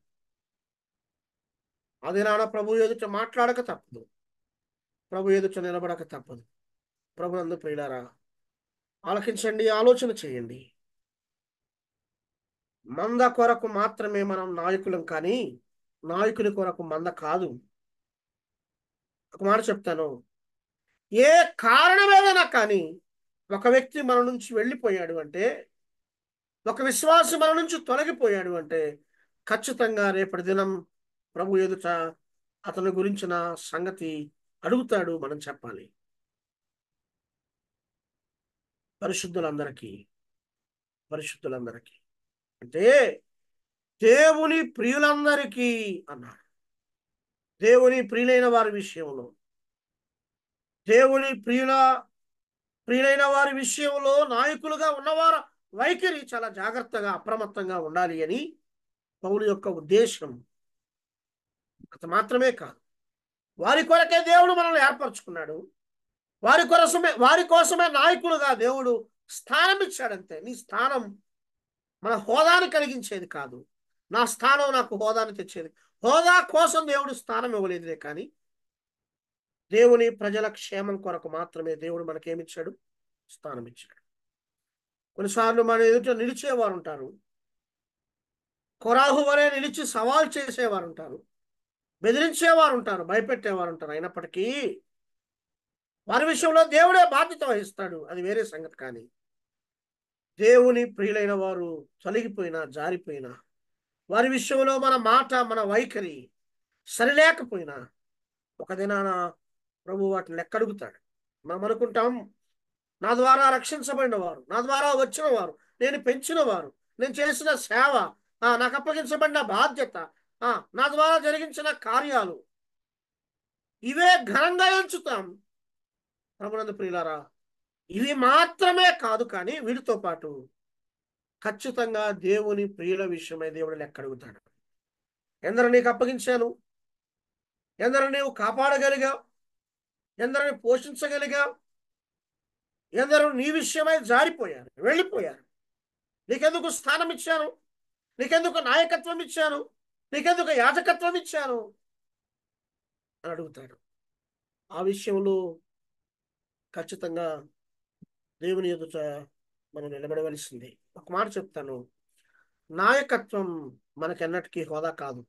అది నాన్న ప్రభు ఎదుట మాట్లాడక తప్పదు, ప్రభు ఎదుట నిలబడక తప్పదు. ప్రభు నందు ప్రియులారా, ఆలకించండి, ఆలోచన చేయండి. మంద కొరకు మాత్రమే మనం నాయకులం, కానీ నాయకుని కొరకు మంద కాదు. ఒక మాట చెప్తాను, ఏ కారణం ఏదైనా కానీ ఒక వ్యక్తి మన నుంచి వెళ్ళిపోయాడు అంటే, ఒక విశ్వాసి మన నుంచి తొలగిపోయాడు అంటే ఖచ్చితంగా రేపటి దినం ప్రభు ఎదుట అతని గురించిన సంగతి అడుగుతాడు, మనం చెప్పాలి. పరిశుద్ధులందరికీ పరిశుద్ధులందరికీ అంటే దేవుని ప్రియులందరికీ అన్నాడు. దేవుని ప్రియులైన వారి విషయంలో, దేవుని ప్రియుల ప్రియులైన వారి విషయంలో నాయకులుగా ఉన్నవారు వైఖరి చాలా జాగ్రత్తగా అప్రమత్తంగా ఉండాలి అని పౌలు యొక్క ఉద్దేశం. అంత మాత్రమే కాదు, వారి కొరకే దేవుడు మనల్ని ఏర్పరచుకున్నాడు, వారి కోసమే వారి కోసమే నాయకులుగా దేవుడు స్థానం ఇచ్చాడంతే. నీ స్థానం మన హోదాని కలిగించేది కాదు, నా స్థానం నాకు హోదాని తెచ్చేది. హోదా కోసం దేవుడు స్థానం ఇవ్వలేదులే, కానీ దేవుని ప్రజల క్షేమం కొరకు మాత్రమే దేవుడు మనకేమిచ్చాడు? స్థానం ఇచ్చాడు. కొన్నిసార్లు మన ఎదుట నిలిచేవారు ఉంటారు, కొరాహు వలె నిలిచి సవాల్ చేసేవారు ఉంటారు, బెదిరించేవారు ఉంటారు, భయపెట్టేవారు ఉంటారు. అయినప్పటికీ వారి విషయంలో దేవుడే బాధ్యత వహిస్తాడు, అది వేరే సంగతి. కానీ దేవుని ప్రియులైన వారు తొలగిపోయినా జారిపోయినా, వారి విషయంలో మన మాట మన వైఖరి సరిలేకపోయినా, ఒక దినాన ప్రభు వాటిని లెక్కడుగుతాడు. మనం అనుకుంటాం, నా ద్వారా రక్షించబడిన వారు, నా ద్వారా వచ్చిన వారు, నేను పెంచిన వారు, నేను చేసిన సేవ, నాకు అప్పగించబడిన బాధ్యత, నా ద్వారా జరిగించిన కార్యాలు, ఇవే ఘనంగా ఎంచుతాం. ప్రభునందు ప్రియులారా, ఇవి మాత్రమే కాదు, కానీ వీటితో పాటు ఖచ్చితంగా దేవుని ప్రియుల విషయమై దేవుడు లెక్క అడుగుతాడు. ఎందరు నీకు అప్పగించాను, ఎందరు నీవు కాపాడగలిగావు, ఎందరిని పోషించగలిగావు, ఎందరు నీ విషయమై జారిపోయారు, వెళ్ళిపోయారు. నీకెందుకు స్థానం ఇచ్చాను, నీకెందుకు నాయకత్వం ఇచ్చాను, నీకెందుకు యాజకత్వం ఇచ్చాను అని అడుగుతాడు. ఆ విషయంలో ఖచ్చితంగా దేవుని ఎదుట మనం నిలబడవలసింది. ఒక మాట చెప్తాను, నాయకత్వం మనకెన్నటికీ హోదా కాదు.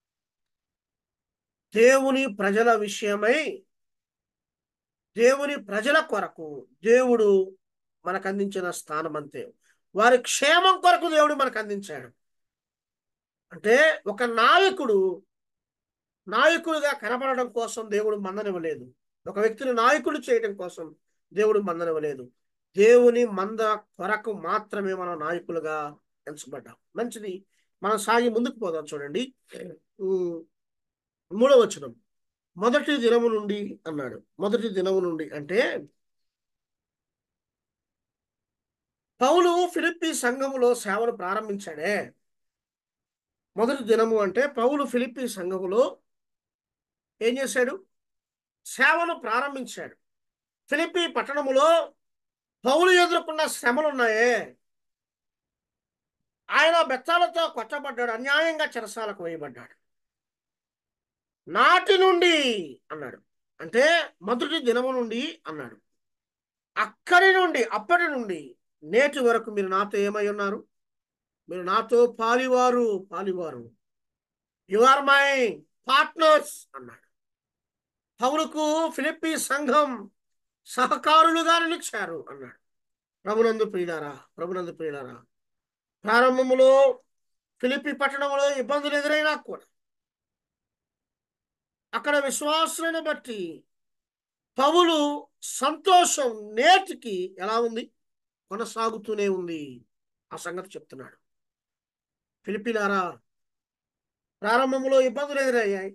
దేవుని ప్రజల విషయమై, దేవుని ప్రజల కొరకు దేవుడు మనకు అందించిన స్థానం అంతే. వారి క్షేమం కొరకు దేవుడు మనకు అందించాడు. అంటే ఒక నాయకుడు నాయకుడిగా కనబడడం కోసం దేవుడు మందనివ్వలేదు, ఒక వ్యక్తిని నాయకుడు చేయడం కోసం దేవుడు మందనివ్వలేదు. దేవుని మంద కొరకు మాత్రమే మనం నాయకులుగా ఎంచబడ్డాం. మంచిది, మనం సాగి ముందుకు పోదాం. చూడండి, మూడవ వచనం, మొదటి దినము నుండి అన్నాడు. మొదటి దినము నుండి అంటే పౌలు ఫిలిప్పీ సంఘములో సేవను ప్రారంభించాడే. మొదటి దినము అంటే పౌలు ఫిలిప్పీ సంఘములో ఏం చేశాడు? సేవను ప్రారంభించాడు. ఫిలిప్పీ పట్టణములో పౌలు ఎదుర్కొన్న శ్రమలు ఉన్నాయే, ఆయన బెత్తాలతో కొట్టబడ్డాడు, అన్యాయంగా చెరసాలకు వేయబడ్డాడు. నాటి నుండి అన్నాడు, అంటే మొదటి దినము నుండి అన్నాడు. అక్కడి నుండి, అప్పటి నుండి నేటి వరకు మీరు నాతో ఏమై ఉన్నారు? మీరు నాతో పాలివారు పాలివారు యు ఆర్ మై పార్ట్నర్స్ అన్నాడు. పౌలుకు ఫిలిప్పీ సంఘం సహకారులుగా నిలిచారు అన్నాడు. ప్రభునందు ప్రియులారా, ప్రభునందు ప్రియులారా, ప్రారంభములో ఫిలిప్పీ పట్టణంలో ఇబ్బందులు ఎదురైనా కూడా అక్కడ విశ్వాసులను బట్టి పౌలు సంతోషం నేటికి ఎలా ఉంది? కొనసాగుతూనే ఉంది. ఆ సంగతి చెప్తున్నాడు. ఫిలిప్పీలారా, ప్రారంభంలో ఇబ్బందులు ఎదురయ్యాయి,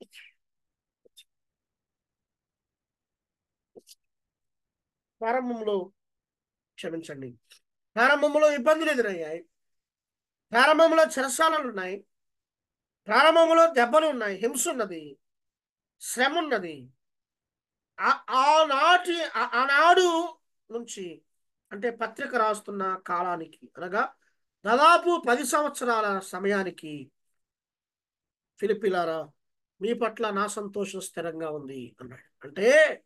ప్రారంభంలో క్షమించండి ప్రారంభంలో ఇబ్బందులు ఎదురయ్యాయి, ప్రారంభంలో చెరసాలలు ఉన్నాయి, ప్రారంభంలో దెబ్బలు ఉన్నాయి, హింస ఉన్నది, శ్రమ ఉన్నది. ఆనాటి ఆనాడు నుంచి అంటే పత్రిక రాస్తున్న కాలానికి, అనగా దాదాపు పది సంవత్సరాల సమయానికి, ఫిలిప్పీలారా మీ పట్ల నా సంతోషం స్థిరంగా ఉంది అన్నాడు. అంటే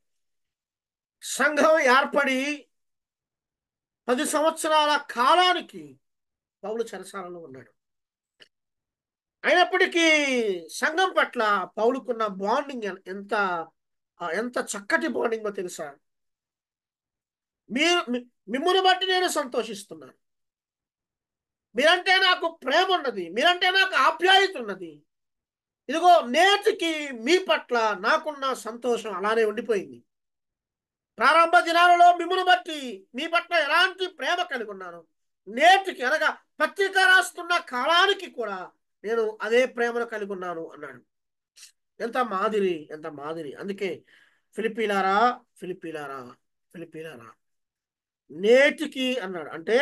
సంఘం ఏర్పడి పది సంవత్సరాల కాలానికి పౌలు చెరసాలలో ఉన్నాడు. అయినప్పటికీ సంఘం పట్ల పౌలుకున్న బాండింగ్ ఎంత ఎంత చక్కటి బాండింగో తెలుసా? మీరు మిమ్మల్ని బట్టి నేను సంతోషిస్తున్నాను, మీరంటే నాకు ప్రేమ ఉన్నది, మీరంటే నాకు ఆప్యాయత ఉన్నది. ఇదిగో నేటికి మీ పట్ల నాకున్న సంతోషం అలానే ఉండిపోయింది. ప్రారంభ దినాలలో మిమ్మల్ని బట్టి మీ పట్ల ఎలాంటి ప్రేమ కలిగి ఉన్నాను, నేటికి అనగా పత్రిక రాస్తున్న కాలానికి కూడా నేను అదే ప్రేమను కలిగి ఉన్నాను అన్నాడు. ఎంత మాదిరి, ఎంత మాదిరి. అందుకే ఫిలిప్పీలారా ఫిలిప్పీలారా ఫిలిప్పీలారా నేటికి అన్నాడు. అంటే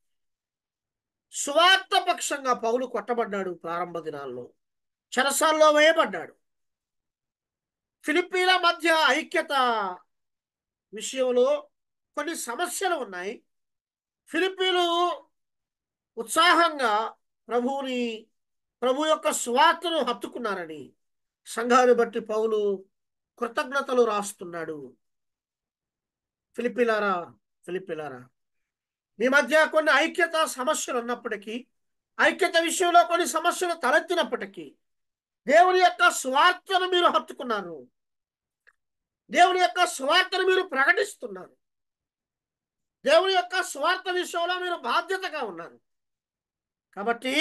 సువార్త పక్షంగా పౌలు కొట్టబడ్డాడు, ప్రారంభ దినాల్లో చెరసాల్లో వేయబడ్డాడు. ఫిలిప్పీల మధ్య ఐక్యత విషయంలో కొన్ని సమస్యలు ఉన్నాయి. ఫిలిప్పీలు ఉత్సాహంగా ప్రభువుని ప్రభు యొక్క సువార్తను హత్తుకున్నారని సంఘాన్ని బట్టి పౌలు కృతజ్ఞతలు రాస్తున్నాడు. ఫిలిప్పీలారా ఫిలిప్పీలారా మీ మధ్య కొన్ని ఐక్యత సమస్యలు ఉన్నప్పటికీ, ఐక్యత విషయంలో కొన్ని సమస్యలు తలెత్తినప్పటికీ దేవుని యొక్క సువార్తను మీరు హత్తుకున్నారు. దేవుని యొక్క సువార్తను మీరు ప్రకటిస్తున్నారు. దేవుని యొక్క సువార్త విషయంలో మీరు బాధ్యతగా ఉన్నారు. కాబట్టి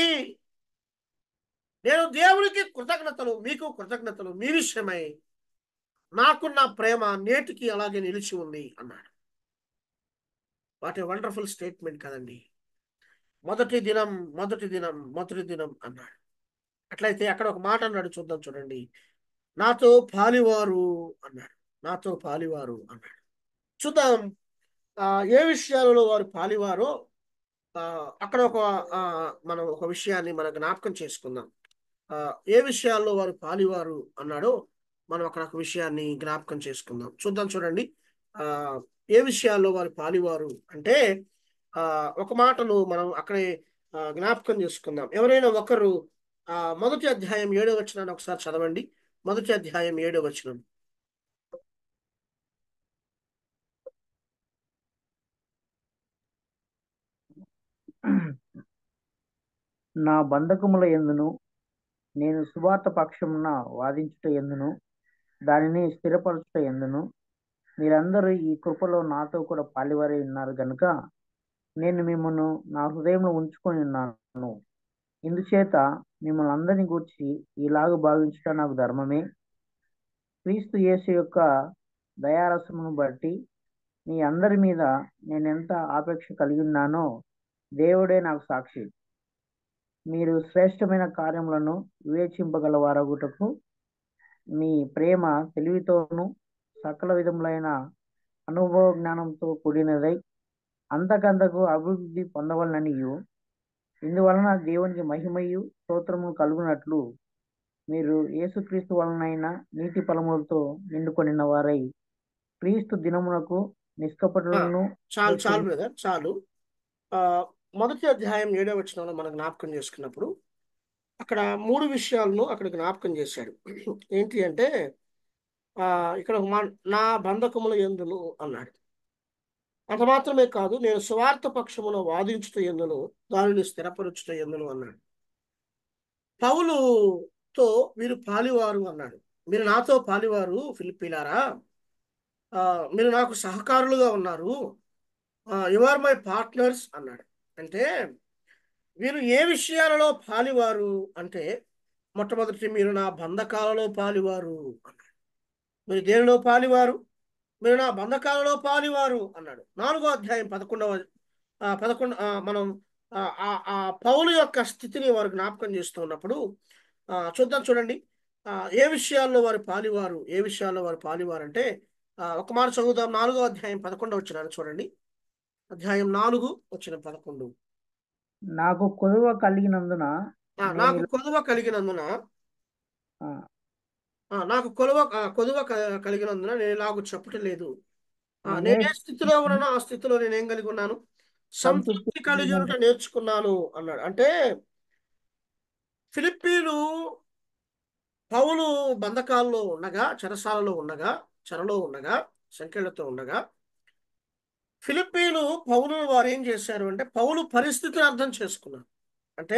నేను దేవునికి కృతజ్ఞతలు, మీకు కృతజ్ఞతలు. మీ విషయమై నాకున్న ప్రేమ నేటికి అలాగే నిలిచి ఉంది అన్నాడు. వాట్ ఏ వండర్ఫుల్ స్టేట్మెంట్ కదండి. మొదటి దినం మొదటి దినం మొదటి దినం అన్నాడు. అట్లయితే అక్కడ ఒక మాట అన్నాడు, చూద్దాం చూడండి. నాతో పాలివారు అన్నాడు. నాతో పాలివారు అన్నాడు. చూద్దాం ఆ ఏ విషయాలలో వారు పాలివారో ఆ అక్కడ ఒక ఆ మనం ఒక విషయాన్ని మనం జ్ఞాపకం చేసుకుందాం. ఆ ఏ విషయాల్లో వారు పాలివారు అన్నాడో మనం అక్కడ ఒక విషయాన్ని జ్ఞాపకం చేసుకుందాం. చూద్దాం చూడండి. ఆ ఏ విషయాల్లో వారు పాలివారు అంటే ఆ ఒక మాటను మనం అక్కడే జ్ఞాపకం చేసుకుందాం. ఎవరైనా ఒకరు ఆ మొదటి అధ్యాయం ఏడో వచనాన్ని ఒకసారి చదవండి. మొదటి అధ్యాయం ఏడో వచనం. నా బంధకముల ఎందును నేను సువార్త పక్షమున వాదించుట ఎందును దానిని స్థిరపరచుట ఎందును మీరందరూ ఈ కృపలో నాతో కూడా పాలివారై ఉన్నారు గనుక నేను మిమ్మల్ని నా హృదయంలో ఉంచుకొని ఉన్నాను. ఇందుచేత మిమ్మల్ని అందరిని గూర్చి ఇలాగ భావించడం నాకు ధర్మమే. క్రీస్తు యేసు యొక్క దయారసమును బట్టి మీ అందరి మీద నేను ఎంత ఆపేక్ష కలిగి ఉన్నానో దేవుడే నాకు సాక్షి. మీరు శ్రేష్టమైన కార్యములను వివేచింపగలవారగుటకు మీ ప్రేమ తెలివితోనూ సకల విధములైన అనుభవ జ్ఞానంతో కూడినదై అంతకంతకు అభివృద్ధి పొందవలననియు ఇందువలన దేవునికి మహిమయు స్తోత్రము కలుగునట్లు మీరు యేసుక్రీస్తు వలనైన నీతి ఫలములతో నిండుకొనిన వారై క్రీస్తు దినమునకు నిష్కపటులను. చాలు చాలు బ్రదర్ చాలు. ఆ మొదటి అధ్యాయం ఏడవ వచనంలో మనం జ్ఞాపకం చేసుకున్నప్పుడు అక్కడ మూడు విషయాలను అక్కడ జ్ఞాపకం చేశాడు. ఏంటి అంటే ఆ ఇక్కడ నా బంధకముల యందును అన్నాడు. అంత మాత్రమే కాదు, నేను స్వార్థ పక్షమును వాదించుట ఎందును దానిని స్థిరపరచుట ఎందును అన్నాడు. పౌలుతో మీరు పాలివారు అన్నాడు. మీరు నాతో పాలివారు ఫిలిప్పీలారా, ఆ మీరు నాకు సహకారులుగా ఉన్నారు. యు ఆర్ మై పార్ట్నర్స్ అన్నాడు. అంటే వీరు ఏ విషయాలలో పాలివారు అంటే మొట్టమొదటి మీరు నా బంధకాలలో పాలివారు అన్నాడు. మీరు దేనిలో పాలివారు? మీరు నా బంధకాలలో పాలివారు అన్నాడు. నాలుగో అధ్యాయం పదకొండవ పదకొండు మనం ఆ పౌలు యొక్క స్థితిని వారు జ్ఞాపకం చేస్తూ ఉన్నప్పుడు చూద్దాం చూడండి. ఏ విషయాల్లో వారు పాలివారు ఏ విషయాల్లో వారు పాలివారు అంటే ఒక మాట చదువుదాం. నాలుగో అధ్యాయం పదకొండవ వచనాన్ని చూడండి. అధ్యాయం నాలుగు వచ్చిన పదకొండు. నాకు కొదువ కలిగినందున నాకు కొదువ కలిగినందున నాకు కొలువ కొదువ కలిగినందున నేను ఇలాగ చెప్పటం లేదు. నేనే స్థితిలో ఉన్నానో ఆ స్థితిలో నేనేం కలిగి ఉన్నాను? సంతృప్తి కలిగి ఉంట నేర్చుకున్నాను అన్నాడు. అంటే ఫిలిప్పీలు పౌలు బంధకాల్లో ఉండగా, చెరసాలలో ఉండగా, చెరలో ఉండగా, సంఖ్యలతో ఉండగా ఫిలిప్పీలు పౌలు వారు ఏం చేశారు అంటే పౌలు పరిస్థితిని అర్థం చేసుకున్నారు. అంటే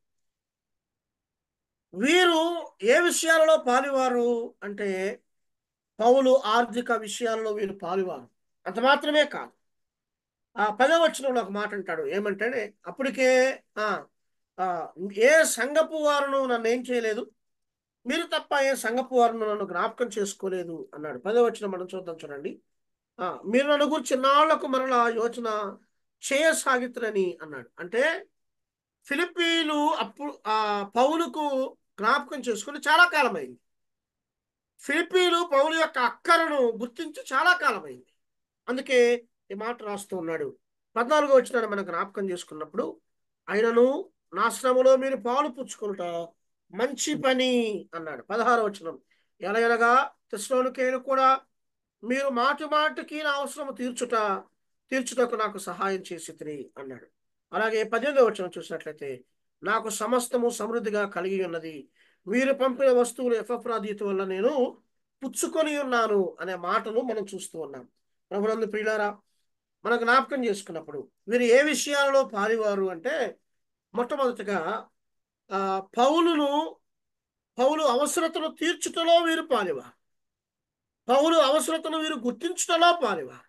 వీరు ఏ విషయాలలో పాలివారు అంటే పౌలు ఆర్థిక విషయాలలో వీరు పాలివారు. అంత మాత్రమే కాదు, ఆ పదవ వచనంలో ఒక మాట అంటాడు. ఏమంటే అప్పటికే ఆ ఏ సంఘపు వారును నన్ను ఏం చేయలేదు, మీరు తప్ప ఏ సంఘపు వారును నన్ను జ్ఞాపకం చేసుకోలేదు అన్నాడు. పదవ వచనం మనం చూద్దాం చూడండి. ఆ మీరు నన్ను గురించి నాళ్లకు మరలా యోచన చేయసాగితులని అన్నాడు. అంటే ఫిలిప్పీలు అప్పుడు ఆ పౌలుకు జ్ఞాపకం చేసుకుని చాలా కాలమైంది. ఫిలిప్పీలు పౌలు యొక్క అక్కరను గుర్తించి చాలా కాలమైంది. అందుకే ఈ మాట రాస్తూ ఉన్నాడు. పద్నాలుగో వచనాన్ని మనం జ్ఞాపకం చేసుకున్నప్పుడు ఆయనను నా శ్రమలో మీరు పాలు పుచ్చుకుంటా మంచి పని అన్నాడు. పదహారో వచనం. ఎలాగనగా తెస్సలోనికీయులు కూడా మీరు మాటి మాటికి నా అవసరం తీర్చుట తీర్చుటకు నాకు సహాయం చేసితిరి అన్నాడు. అలాగే పద్దెనిమిదవ వచనం చూసినట్లయితే, నాకు సమస్తము సమృద్ధిగా కలిగి ఉన్నది, మీరు పంపిన వస్తువులు ఎపఫ్రాదీతు వల్ల నేను పుచ్చుకొని ఉన్నాను అనే మాటను మనం చూస్తూ ఉన్నాం. ప్రభునందు ప్రియులారా, మనం జ్ఞాపకం చేసుకున్నప్పుడు వీరు ఏ విషయాలలో పాలివారు అంటే, మొట్టమొదటిగా ఆ పౌలును పౌలు అవసరతను తీర్చుటలో వీరు పాలివారు. పౌలు అవసరతను వీరు గుర్తించుటలో పాలివారు.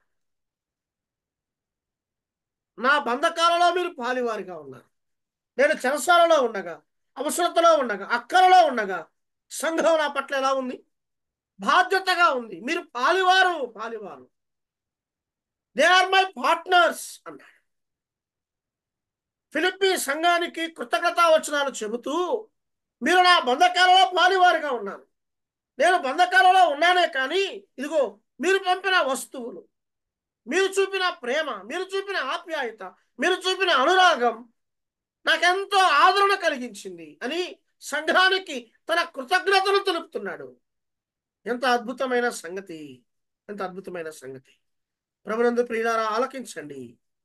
నా బంధకాలలో మీరు పాలివారిగా ఉన్నారు. నేను చెరసాలలో ఉండగా, అవసరతలో ఉండగా, అక్కరలో ఉండగా సంఘం నా పట్ల ఎలా ఉంది? బాధ్యతగా ఉంది. మీరు పాలివారు పాలివారు దే ఆర్ మై పార్ట్నర్స్ అన్నాడు. ఫిలిప్పీ సంఘానికి కృతజ్ఞతా వచనాలు చెబుతూ, మీరు నా బంధకాలలో పాలివారిగా ఉన్నారు. నేను బంధకాలలో ఉన్నానే కానీ ఇదిగో మీరు పంపిన వస్తువులు, మీరు చూపిన ప్రేమ, మీరు చూపిన ఆప్యాయత, మీరు చూపిన అనురాగం నాకెంతో ఆదరణ కలిగించింది అని సంఘానికి తన కృతజ్ఞతలు తెలుపుతున్నాడు. ఎంత అద్భుతమైన సంగతి, ఎంత అద్భుతమైన సంగతి. ప్రభునందు ప్రియులారా, ఆలకించండి.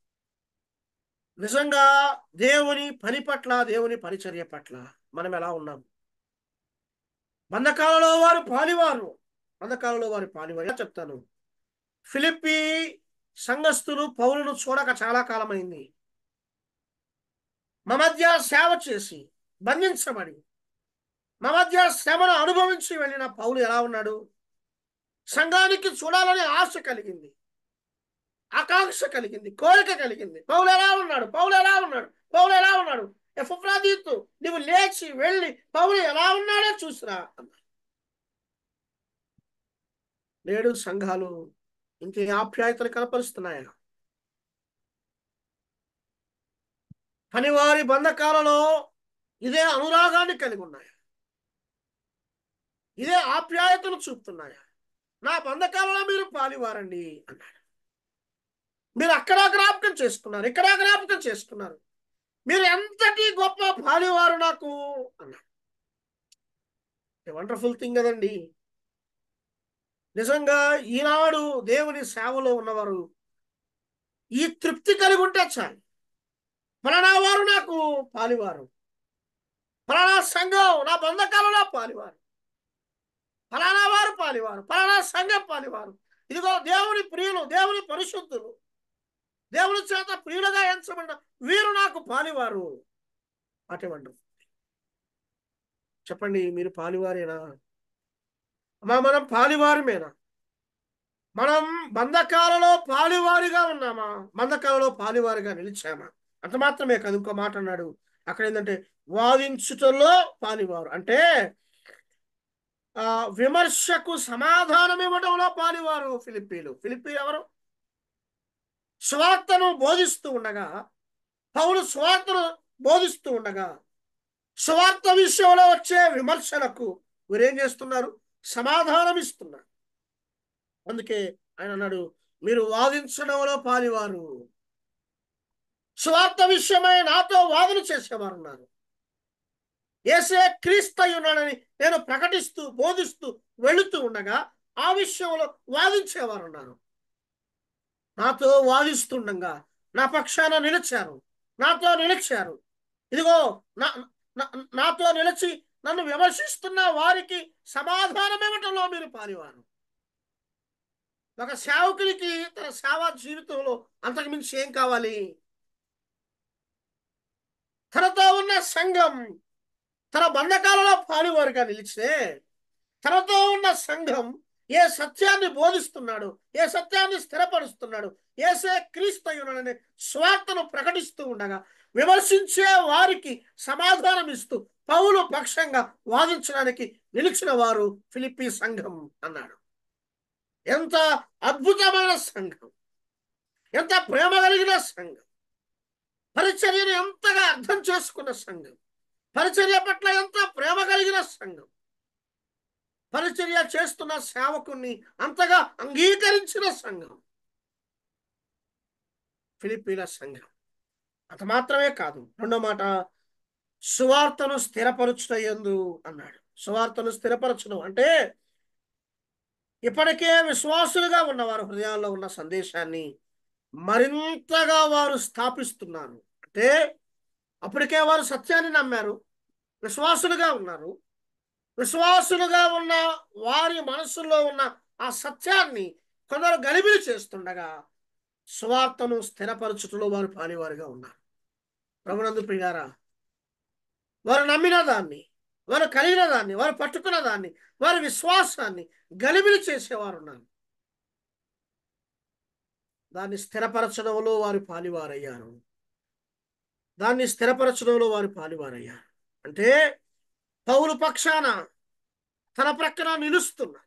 నిజంగా దేవుని పని పట్ల, దేవుని పరిచర్య పట్ల మనం ఎలా ఉన్నాం? బంధకాలలో వారు పాలివారు, బంధకాలలో వారు పాలివారు. చెప్తాను, ఫిలిప్పీ సంఘస్థులు పౌలును చూడక చాలా కాలమైంది. మా మధ్య సేవ చేసి బంధించబడి మా మధ్య శ్రమను అనుభవించి వెళ్ళిన పౌలు ఎలా ఉన్నాడు? సంఘానికి చూడాలనే ఆశ కలిగింది, ఆకాంక్ష కలిగింది, కోరిక కలిగింది. పౌలు ఎలా ఉన్నాడు? పౌలు ఎలా ఉన్నాడు? పౌలు ఎలా ఉన్నాడు? ఎపఫ్రాదీతు, నువ్వు లేచి వెళ్ళి పౌలు ఎలా ఉన్నాడో చూసిరా అన్నాడు. నేడు సంఘాలు ఇంకే ఆప్యాయతను కనపరుస్తున్నాయా? పనివారి బంధకాలలో ఇదే అనురాగాన్ని కలిగి ఉన్నాయా? ఇదే ఆప్యాయతను చూపుతున్నాయా? నా బంధకాలలో మీరు పాలివారండి అన్నాడు. మీరు అక్కడ జ్ఞాపకం చేసుకున్నారు, ఇక్కడ జ్ఞాపకం చేసుకున్నారు, మీరు ఎంతటి గొప్ప పాలివారు నాకు అన్నాడు. వండర్ఫుల్ థింగ్ కదండి. నిజంగా ఈనాడు దేవుని సేవలో ఉన్నవారు ఈ తృప్తి కలిగి ఉంటే చాలు. ఫలానా వారు నాకు పాలివారు, ఫలానా సంఘం నా బంధకాలలో పాలివారు, ఫలానా వారు పాలివారు, ఫలానా సంఘం పాలివారు, ఇదిగో దేవుని ప్రియులు, దేవుని పరిశుద్ధులు, దేవుని చేత ప్రియులుగా ఎంచబడిన వీరు నాకు పాలివారు. అటువంటి చెప్పండి, మీరు పాలివారేనా? అమ్మా, మనం పాలివారమేనా? మనం బంధకాలలో పాలివారిగా ఉన్నామా? బంధకాలలో పాలివారిగా నిలిచామా? అంత మాత్రమే కాదు, ఇంకో మాట అన్నాడు అక్కడ. ఏంటంటే వాదించుటలో పాలివారు అంటే ఆ విమర్శకు సమాధానం ఇవ్వడంలో పాలివారు ఫిలిప్పీలు. ఫిలిప్పీ ఎవరు? సువార్తను బోధిస్తూ ఉండగా, పౌలు సువార్తను బోధిస్తూ ఉండగా సువార్త విషయంలో వచ్చే విమర్శలకు వీరేం చేస్తున్నారు? సమాధానం ఇస్తున్నారు. అందుకే ఆయన అన్నాడు, మీరు వాదించడంలో పాలివారు. సువార్త విషయమై నాతో వాదన చేసేవారు ఉన్నారు. యేసే క్రీస్తయున్నాడని నేను ప్రకటిస్తూ బోధిస్తూ వెళుతూ ఉండగా ఆ విషయంలో వాదించేవారు ఉన్నారు. నాతో వాదిస్తుండగా నా పక్షాన నిలిచారు, నాతో నిలిచారు. ఇదిగో నా నాతో నిలిచి నన్ను విమర్శిస్తున్న వారికి సమాధానం ఇవ్వటంలో మీరు పాలివారు. ఒక సేవకునికి తన సేవా జీవితంలో అంతకు మించి ఏం కావాలి? తనతో ఉన్న సంఘం తన బంధకాలలో పాలివారుగా నిలిచితే, తనతో ఉన్న సంఘం ఏ సత్యాన్ని బోధిస్తున్నాడు, ఏ సత్యాన్ని స్థిరపరుస్తున్నాడు, యేసే క్రీస్తయుడనే స్వార్థను ప్రకటిస్తూ ఉండగా విమర్శించే వారికి సమాధానం ఇస్తూ పౌలు పక్షంగా వాదించడానికి నిలిచిన వారు ఫిలిప్పీ సంఘం అన్నాడు. ఎంత అద్భుతమైన సంఘం, ఎంత ప్రేమ కలిగిన సంఘం, పరిచర్యను ఎంతగా అర్థం చేసుకున్న సంఘం, పరిచర్య పట్ల ఎంత ప్రేమ కలిగిన సంఘం, పరిచర్య చేస్తున్న సేవకుణ్ణి అంతగా అంగీకరించిన సంఘం ఫిలిప్పీల సంఘం. అంత మాత్రమే కాదు, రెండో మాట, సువార్తను స్థిరపరచుట యందు అన్నాడు. సువార్తను స్థిరపరచడం అంటే ఇప్పటికే విశ్వాసులుగా ఉన్నవారు హృదయాల్లో ఉన్న సందేశాన్ని మరింతగా వారు స్థాపిస్తున్నారు. అంటే అప్పటికే వారు సత్యాన్ని నమ్మారు, విశ్వాసులుగా ఉన్నారు. విశ్వాసులుగా ఉన్న వారి మనసులో ఉన్న ఆ సత్యాన్ని కొందరు గలిబిలి చేస్తుండగా సువార్తను స్థిరపరచుటలో వారు పాలివారుగా ఉన్నారు. ప్రభునందు ప్రియారా, వారు నమ్మిన దాన్ని, వారు కలిగిన దాన్ని, వారు పట్టుకున్న దాన్ని, వారి విశ్వాసాన్ని గలిబిలి చేసేవారు ఉన్నారు. దాన్ని స్థిరపరచడంలో వారు పాలివారయ్యారు. దాన్ని స్థిరపరచడంలో వారు పాలివారయ్యారు. అంటే పౌలు పక్షాన తన ప్రక్కన నిలుస్తున్నారు.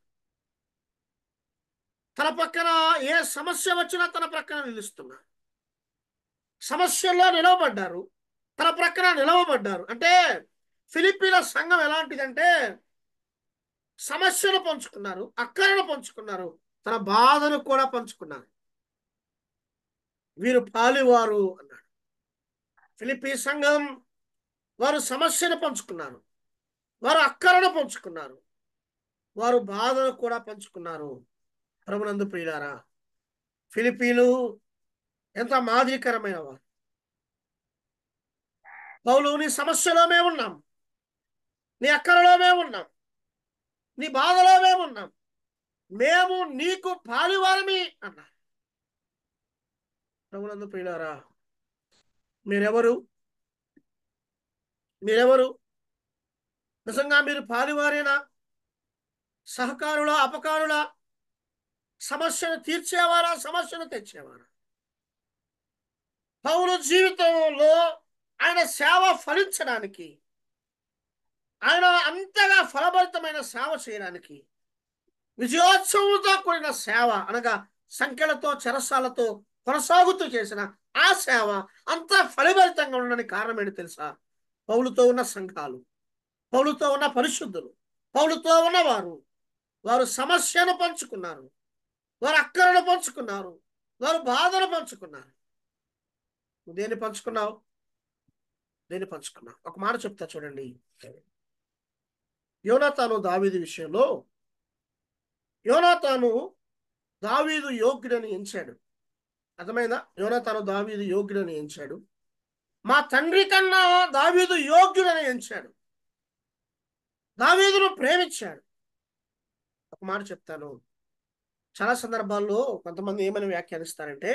తన పక్కన ఏ సమస్య వచ్చినా తన ప్రక్కన నిలుస్తున్నారు. సమస్యల్లో నిలవబడ్డారు, తన ప్రక్కన నిలవబడ్డారు. అంటే ఫిలిప్పీల సంఘం ఎలాంటిదంటే సమస్యను పంచుకున్నారు, అక్కరను పంచుకున్నారు, తన బాధను కూడా పంచుకున్నారు. వీరు పాలివారు అన్నాడు. ఫిలిప్పీ సంఘం వారు సమస్యను పంచుకున్నారు, వారు అక్కరను పంచుకున్నారు, వారు బాధను కూడా పంచుకున్నారు. ప్రభునందు ప్రియులారా, ఫిలిప్పీలు ఎంత మాదిరికరమైన వారు. పౌలు, నీ సమస్యలో మేము ఉన్నాం, నీ అక్కరలో మేము ఉన్నాం, నీ బాధలో మేము ఉన్నాం, మేము నీకు పాలివారమి అన్నారు. ప్రభునందు ప్రియులారా, మీరెవరు? మీరెవరు? నిజంగా మీరు పాలివారేనా? సహకారులా, అపకారులా? సమస్యను తీర్చేవారా, సమస్యను తెచ్చేవారా? పౌలు జీవితంలో ఆయన సేవ ఫలించడానికి, ఆయన అంతగా ఫలభరితమైన సేవ చేయడానికి, విజయోత్సవంతో కూడిన సేవ అనగా సంఖ్యలతో చెరసాలతో కొనసాగుతూ చేసిన ఆ సేవ అంత ఫలభరితంగా ఉండడానికి కారణం ఏంటి తెలుసా? పౌలుతో ఉన్న సంఘాలు, పౌలుతో ఉన్న పరిశుద్ధులు, పౌలుతో ఉన్నవారు. వారు సమస్యను పంచుకున్నారు, వారు అక్కరను పంచుకున్నారు, వారు బాధను పంచుకున్నారు. నువ్వు దేన్ని పంచుకున్నావు? దేన్ని పంచుకున్నావు? ఒక మాట చెప్తా చూడండి. యోనాతాను దావీదు విషయంలో, యోనాతాను దావీదు యోగ్యుడని ఎంచాడు. అర్థమైందా? యోనాతాను దావీదు యోగ్యుడని ఎంచాడు. మా తండ్రి కన్నా దావీదు యోగ్యుడని ఎంచాడు. దావీదును ప్రేమించాడు. ఒక మాట చెప్తాను. చాలా సందర్భాల్లో కొంతమంది ఏమని వ్యాఖ్యానిస్తారంటే,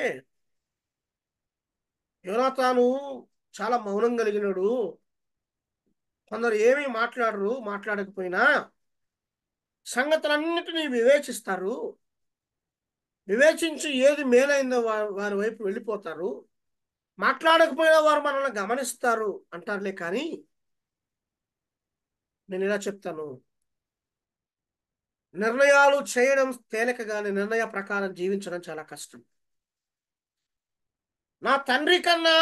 యోనాతాను చాలా మౌనం కలిగినాడు, కొందరు ఏమీ మాట్లాడరు, మాట్లాడకపోయినా సంగతులన్నిటినీ వివేచిస్తారు, వివేచించి ఏది మేలైందో వారి వారి వైపు వెళ్ళిపోతారు, మాట్లాడకపోయినా వారు మనల్ని గమనిస్తారు అంటారులే. కానీ నేను ఇలా చెప్తాను, నిర్ణయాలు చేయడం తేలికగానే నిర్ణయ ప్రకారం జీవించడం చాలా కష్టం. నా తండ్రి కన్నా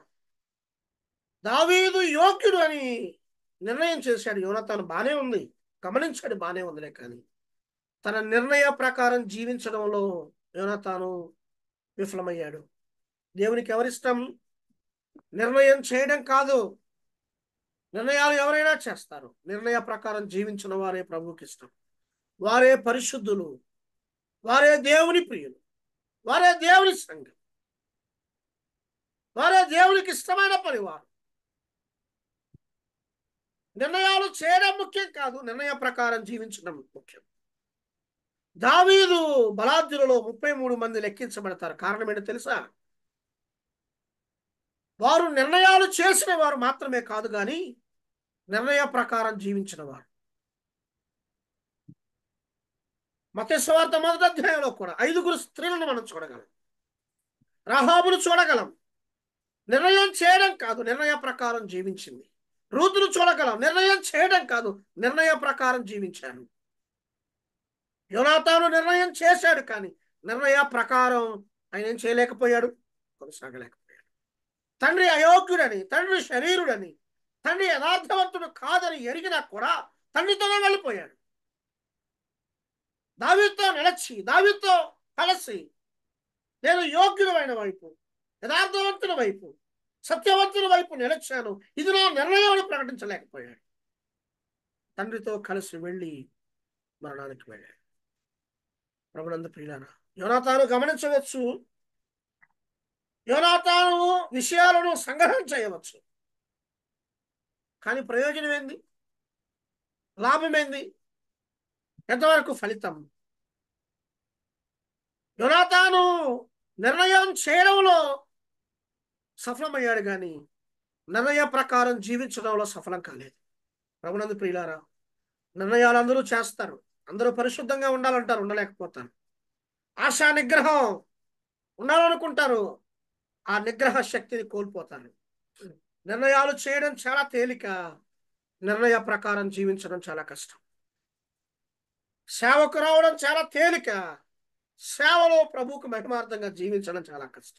దావీదు యోగ్యుడు అని నిర్ణయం చేశాడు యోనాతాను. బానే ఉంది, గమనించాడు, బానే ఉందిలే. కానీ తన నిర్ణయ ప్రకారం జీవించడంలో యోనాతాను విఫలమయ్యాడు. దేవునికి ఎవరిష్టం? నిర్ణయం చేయడం కాదు, నిర్ణయాలు ఎవరైనా చేస్తారు. నిర్ణయ ప్రకారం జీవించిన వారే ప్రభువుకి ఇష్టం, వారే పరిశుద్ధులు, వారే దేవుని ప్రియులు, వారే దేవుని సంఘం, వారే దేవునికి ఇష్టమైన పనివారు. నిర్ణయాలు చేయడం ముఖ్యం కాదు, నిర్ణయ ప్రకారం జీవించడం ముఖ్యం. దావీదు బలాద్యులలో ముప్పై మూడు మంది లెక్కించబడతారు. కారణం ఏంటో తెలుసా? వారు నిర్ణయాలు చేసిన వారు మాత్రమే కాదు, కానీ నిర్ణయ ప్రకారం జీవించిన వారు. మత్తయి సువార్త మొదటి అధ్యాయంలో కూడా ఐదుగురు స్త్రీలను మనం చూడగలం, రాహాబును చూడగలం. నిర్ణయం చేయడం కాదు, నిర్ణయ ప్రకారం జీవించింది. రూతును చూడగలం, నిర్ణయం చేయడం కాదు, నిర్ణయ ప్రకారం జీవించాను. యోనాతాను నిర్ణయం చేశాడు, కానీ నిర్ణయ ప్రకారం ఆయన ఏం చేయలేకపోయాడు, కొనసాగలేకపోయాడు. తండ్రి అయోగ్యుడని, తండ్రి శరీరుడని, తండ్రి యథార్థవంతుడు కాదని ఎరిగినా కూడా తండ్రితోనే వెళ్ళిపోయాడు. దావీదుతో నిలచి, దావీదుతో కలిసి నేను యోగ్యుడమైన వైపు, యథార్థవంతుల వైపు, సత్యవంతుల వైపు నిలచాను, ఇది నా నిర్ణయం ప్రకటించలేకపోయాడు. తండ్రితో కలిసి వెళ్ళి మరణానికి వెళ్ళాడు. ప్రభునందు ప్రియులారా, యోనాతాను గమనించవచ్చు, యోనాతాను విషయాలను సంగ్రహం చేయవచ్చు, కానీ ప్రయోజనం ఏంది? లాభం ఏంది? ఎంతవరకు ఫలితం? యోనాతాను నిర్ణయం చేయడంలో సఫలమయ్యాడు కానీ నిర్ణయ ప్రకారం జీవించడంలో సఫలం కాలేదు. ప్రభునందు ప్రియులారా, నిర్ణయాలు అందరూ చేస్తారు, అందరూ పరిశుద్ధంగా ఉండాలంటారు, ఉండలేకపోతారు. ఆశా నిగ్రహం ఉండాలనుకుంటారు, ఆ నిగ్రహ శక్తిని కోల్పోతారు. నిర్ణయాలు చేయడం చాలా తేలిక, నిర్ణయ ప్రకారం జీవించడం చాలా కష్టం. సేవకు రావడం చాలా తేలిక, సేవలో ప్రభువుకు మహిమార్థంగా జీవించడం చాలా కష్టం.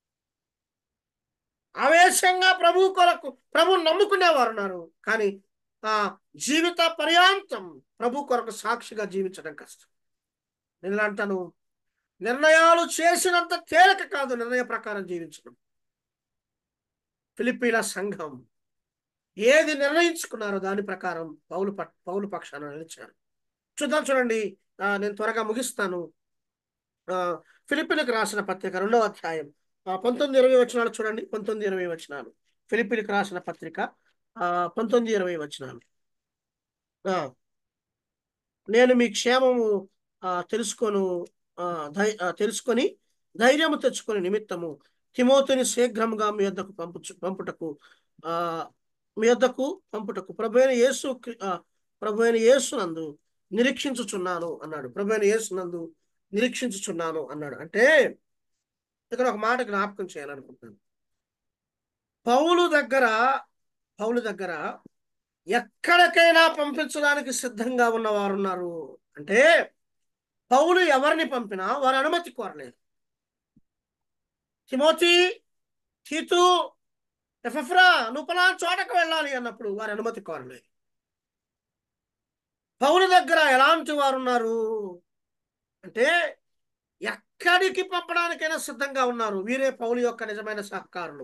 ఆవేశంగా ప్రభు కొరకు ప్రభు నమ్ముకునేవారు ఉన్నారు, కానీ ఆ జీవిత పర్యాంతం ప్రభు కొరకు సాక్షిగా జీవించడం కష్టం. నేను అంటాను, నిర్ణయాలు చేసినంత తేలిక కాదు నిర్ణయ ప్రకారం జీవించడం. ఫిలిప్పీల సంఘం ఏది నిర్ణయించుకున్నారో దాని ప్రకారం పౌలు పౌలు పక్షాన నిలిచారు. చూద్దాం, చూడండి. నేను త్వరగా ముగిస్తాను. ఫిలిప్పీలకు రాసిన పత్రిక రెండవ అధ్యాయం పంతొమ్మిది ఇరవై వచనాలు చూడండి. పంతొమ్మిది ఇరవై వచనాలు ఫిలిప్పీలకు రాసిన పత్రిక పంతొమ్మిది ఇరవై వచనాలు. నేను మీ క్షేమము తెలుసుకొను ధై తెలుసుకొని ధైర్యము తెచ్చుకొని నిమిత్తము తిమోతిని శీఘ్రముగా మీ యొద్దకు పంపు పంపుటకు ఆ మీ యొద్దకు పంపుటకు ప్రభు అయిన యేసు ప్రభు అయిన యేసునందు నిరీక్షించుచున్నాను అన్నాడు. ప్రభు అయిన యేసునందు నిరీక్షించుచున్నాను అన్నాడు. అంటే ఇక్కడ ఒక మాట జ్ఞాపకం చేయాలనుకుంటున్నాను. పౌలు దగ్గర పౌలు దగ్గర ఎక్కడికైనా పంపించడానికి సిద్ధంగా ఉన్నవారు ఉన్నారు. అంటే పౌలు ఎవరిని పంపినా వారి అనుమతి కోరలేదు. తిమోతి, తీతు, ఎపఫ్రా నువ్వు పలానా చోటకు వెళ్ళాలి అన్నప్పుడు వారి అనుమతి కోరలేదు. పౌలు దగ్గర ఎలాంటి వారు ఉన్నారు అంటే ఎక్కడికి పంపడానికైనా సిద్ధంగా ఉన్నారు. వీరే పౌలు యొక్క నిజమైన సహకారులు.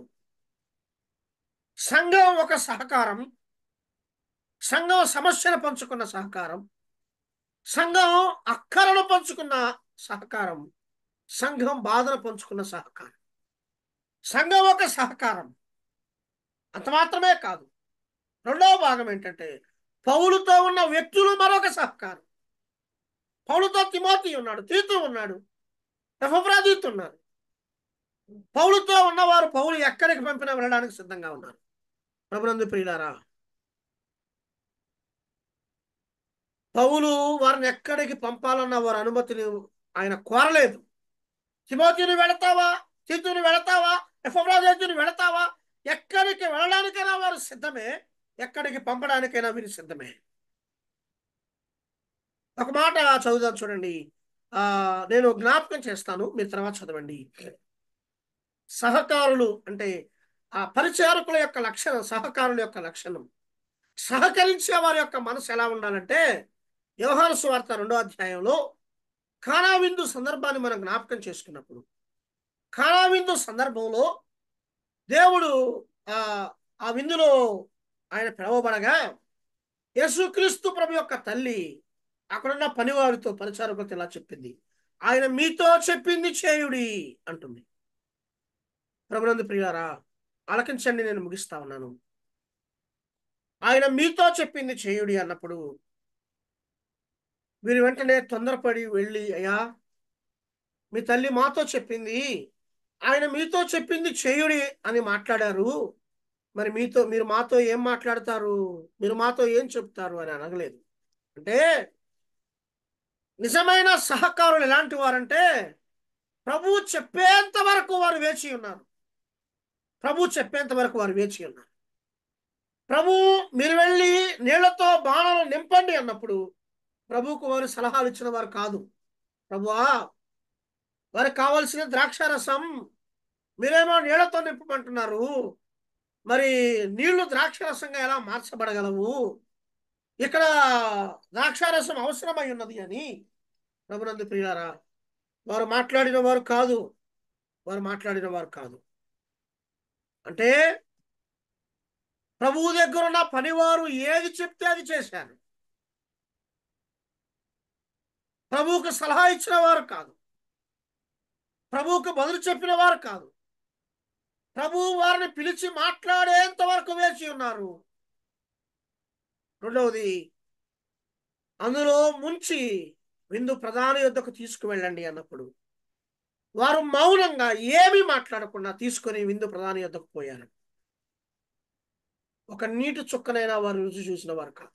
సంఘం ఒక సహకారం, సంఘం సమస్యను పంచుకున్న సహకారం, సంఘం అక్కరను పంచుకున్న సహకారం, సంఘం బాధను పంచుకున్న సహకారం. సంఘం ఒక సహకారం, అంత మాత్రమే కాదు. రెండవ భాగం ఏంటంటే పౌలుతో ఉన్న వ్యక్తులు మరొక సహకారం. పౌలుతో తిమోతి ఉన్నాడు, తీతు ఉన్నాడు, ఎపఫ్రాదీతు ఉన్నారు. పౌలుతో ఉన్నవారు పౌలు ఎక్కడికి పంపినా వెళ్ళడానికి సిద్ధంగా ఉన్నారు. ప్రభునందు ప్రియులారా, పౌలు వారిని ఎక్కడికి పంపాలన్న వారి అనుమతిని ఆయన కోరలేదు. తిమోతిని వెళతావా, తీతుని వెళతావా, ఎపఫ్రాదీతుని వెళతావా, ఎక్కడికి వెళ్ళడానికైనా వారు సిద్ధమే, ఎక్కడికి పంపడానికైనా వీరు సిద్ధమే. ఒక మాట చదువుదాం, చూడండి. ఆ నేను జ్ఞాపకం చేస్తాను, మీరు తర్వాత చదవండి. సహకారులు అంటే ఆ పరిచారకుల యొక్క లక్షణం, సహకారుల యొక్క లక్షణం. సహకరించే వారి యొక్క మనసు ఎలా ఉండాలంటే యోహాను సువార్త రెండో అధ్యాయంలో కానా విందు సందర్భాన్ని మనం జ్ఞాపకం చేసుకున్నప్పుడు, కానా విందు సందర్భంలో దేవుడు ఆ ఆ విందులో ఆయన పిలవబడగా యేసుక్రీస్తు ప్రభు యొక్క తల్లి అక్కడున్న పనివారితో పరిచారకులతో ఇలా చెప్పింది, ఆయన మీతో చెప్పింది చేయుడి అంటుంది. ప్రభునందు ప్రియులారా, ఆలకించండి, నేను ముగిస్తా ఉన్నాను. ఆయన మీతో చెప్పింది చేయుడి అన్నప్పుడు వీరు వెంటనే తొందరపడి వెళ్ళి, అయ్యా మీ తల్లి మాతో చెప్పింది, ఆయన మీతో చెప్పింది చేయుడి అని మాట్లాడారు, మరి మీతో మీరు మాతో ఏం మాట్లాడతారు, మీరు మాతో ఏం చెప్తారు అని అనగలేదు. అంటే నిజమైన సహకారులు ఎలాంటి వారంటే ప్రభువు చెప్పేంత వరకు వారు వేచి ఉన్నారు. ప్రభు చెప్పేంత వరకు వారు వేచి ఉన్నారు. ప్రభు మీరు వెళ్ళి నీళ్లతో బాణలు నింపండి అన్నప్పుడు ప్రభువుకు వారు సలహాలు ఇచ్చిన వారు కాదు. ప్రభువా వారికి కావాల్సిన ద్రాక్షారసం మీరేమో నీళ్లతో నింపమంటున్నారు, మరి నీళ్లు ద్రాక్షారసంగా ఎలా మార్చబడగలవు, ఇక్కడ ద్రాక్షారసం అవసరమై ఉన్నది అని ప్రభునందు ప్రియులారా వారు మాట్లాడిన వారు కాదు. వారు మాట్లాడిన వారు కాదు అంటే ప్రభువు దగ్గర ఉన్న పనివారు ఏది చెప్తే అది చేశారు. ప్రభువుకు సలహా ఇచ్చిన వారు కాదు, ప్రభువుకు బదులు చెప్పిన వారు కాదు, ప్రభువు వారిని పిలిచి మాట్లాడేంత వరకు వేచి ఉన్నారు. రెండవది, అందులో ముంచి విందు ప్రధాని యొద్దకు తీసుకువెళ్ళండి అన్నప్పుడు వారు మౌనంగా ఏమీ మాట్లాడకుండా తీసుకొని విందు ప్రధాని యొద్దకు పోయారు. ఒక నీటి చుక్కనైనా వారు రుచి చూసిన వారు కాదు.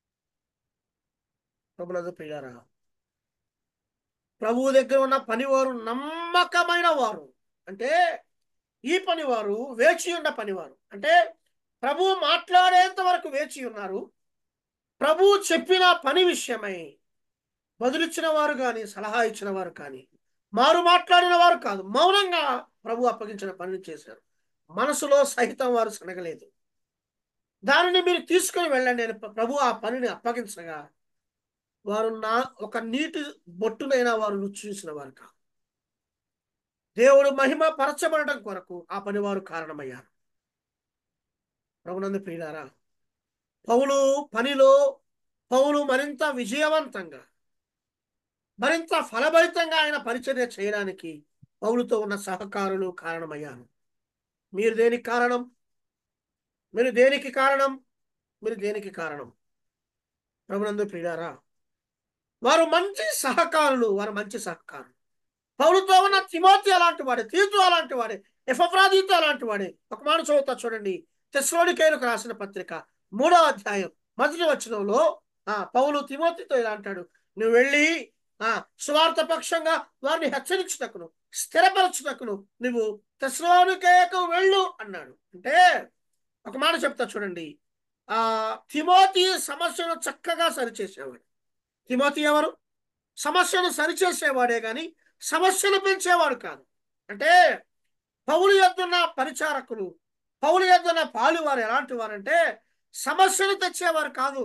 ప్రభునందు ప్రియులారా, ప్రభువు దగ్గర ఉన్న పనివారు నమ్మకమైన వారు. అంటే ఈ పనివారు వేచి ఉన్న పనివారు. అంటే ప్రభువు మాట్లాడేంత వరకు వేచి ఉన్నారు. ప్రభువు చెప్పిన పని విషయమై బదులిచ్చిన వారు కానీ, సలహా ఇచ్చిన వారు కానీ, మారు మాట్లాడిన వారు కాదు. మౌనంగా ప్రభు అప్పగించిన పనిని చేశారు. మనసులో సహితం వారు సనగలేదు. దానిని మీరు తీసుకుని వెళ్ళండి అని ప్రభు ఆ పనిని అప్పగించగా వారు నా ఒక నీటి బొట్టునైనా వారు రుచి చూసిన వారు కాదు. దేవుడు మహిమ పరచబడడం కొరకు ఆ పని వారు కారణమయ్యారు. ప్రభునందు ప్రియులారా, పౌలు పనిలో పౌలు మరింత విజయవంతంగా, మరింత ఫలభరితంగా ఆయన పరిచర్య చేయడానికి పౌలుతో ఉన్న సహకారులు కారణమయ్యారు. మీరు దేనికి కారణం? మీరు దేనికి కారణం? మీరు దేనికి కారణం? ప్రభునందు ప్రియులారా, వారు మంచి సహకారులు. వారు మంచి సహకారులు. పౌలుతో ఉన్న తిమోతి అలాంటి వాడే, తీతు అలాంటి వాడే, ఎపఫ్రాదితు అలాంటి వాడే. ఒక మాట చదువుతా చూడండి. తెస్సలోనికైలకు రాసిన పత్రిక మూడవ అధ్యాయం మొదటి వచనంలో ఆ పౌలు తిమోతితో ఇలా అంటాడు, నువ్వు వెళ్ళి ఆ సువార్త పక్షంగా వారిని హెచ్చరించుటకును స్థిరపరచుటకును నువ్వు తెస్సలోనికైకు వెళ్ళు అన్నాడు. అంటే ఒక మాట చెప్తా చూడండి. ఆ తిమోతి సమస్యను చక్కగా సరిచేసేవాడు. తిమోతి ఎవరు? సమస్యను సరిచేసేవాడే కానీ సమస్యను పెంచేవాడు కాదు. అంటే పౌలు యొద్దన్న పరిచారకులు, పౌలు యొద్దన్న పాలువారు ఎలాంటి వారంటే సమస్యను తెచ్చేవారు కాదు,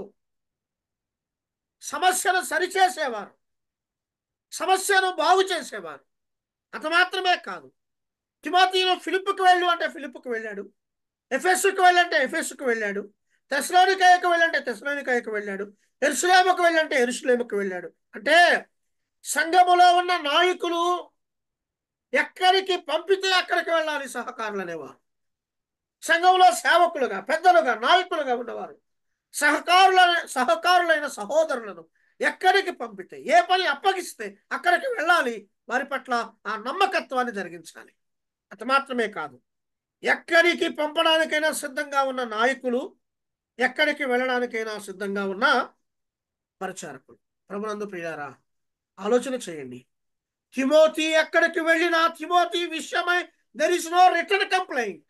సమస్యను సరిచేసేవారు, సమస్యను బాగు చేసేవారు. అంత మాత్రమే కాదు, తిమోతిను ఫిలిప్పుకు వెళ్ళు అంటే ఫిలిప్పుకు వెళ్ళాడు, ఎఫెసుకు వెళ్ళంటే ఎఫెసుకు వెళ్ళాడు, తెస్సలోనికైకు వెళ్ళంటే తెస్సలోనికైకు వెళ్ళాడు, యెరూషలేముకు వెళ్ళంటే యెరూషలేముకు వెళ్ళాడు. అంటే సంఘములో ఉన్న నాయకులు ఎక్కడికి పంపితే అక్కడికి వెళ్ళాలి సహకారులు అనేవారు. సంఘంలో సేవకులుగా, పెద్దలుగా, నాయకులుగా ఉన్నవారు సహకారుల సహకారులైన సహోదరులను ఎక్కడికి పంపితే, ఏ పని అప్పగిస్తే అక్కడికి వెళ్ళాలి. వారి పట్ల ఆ నమ్మకత్వాన్ని జరిగించాలి. అంత మాత్రమే కాదు, ఎక్కడికి పంపడానికైనా సిద్ధంగా ఉన్న నాయకులు, ఎక్కడికి వెళ్ళడానికైనా సిద్ధంగా ఉన్న పరిచారకులు. ప్రభునందు ప్రియులారా, ఆలోచన చేయండి. తిమోతి ఎక్కడికి వెళ్ళినా తిమోతి విషయమై there is no return complaint.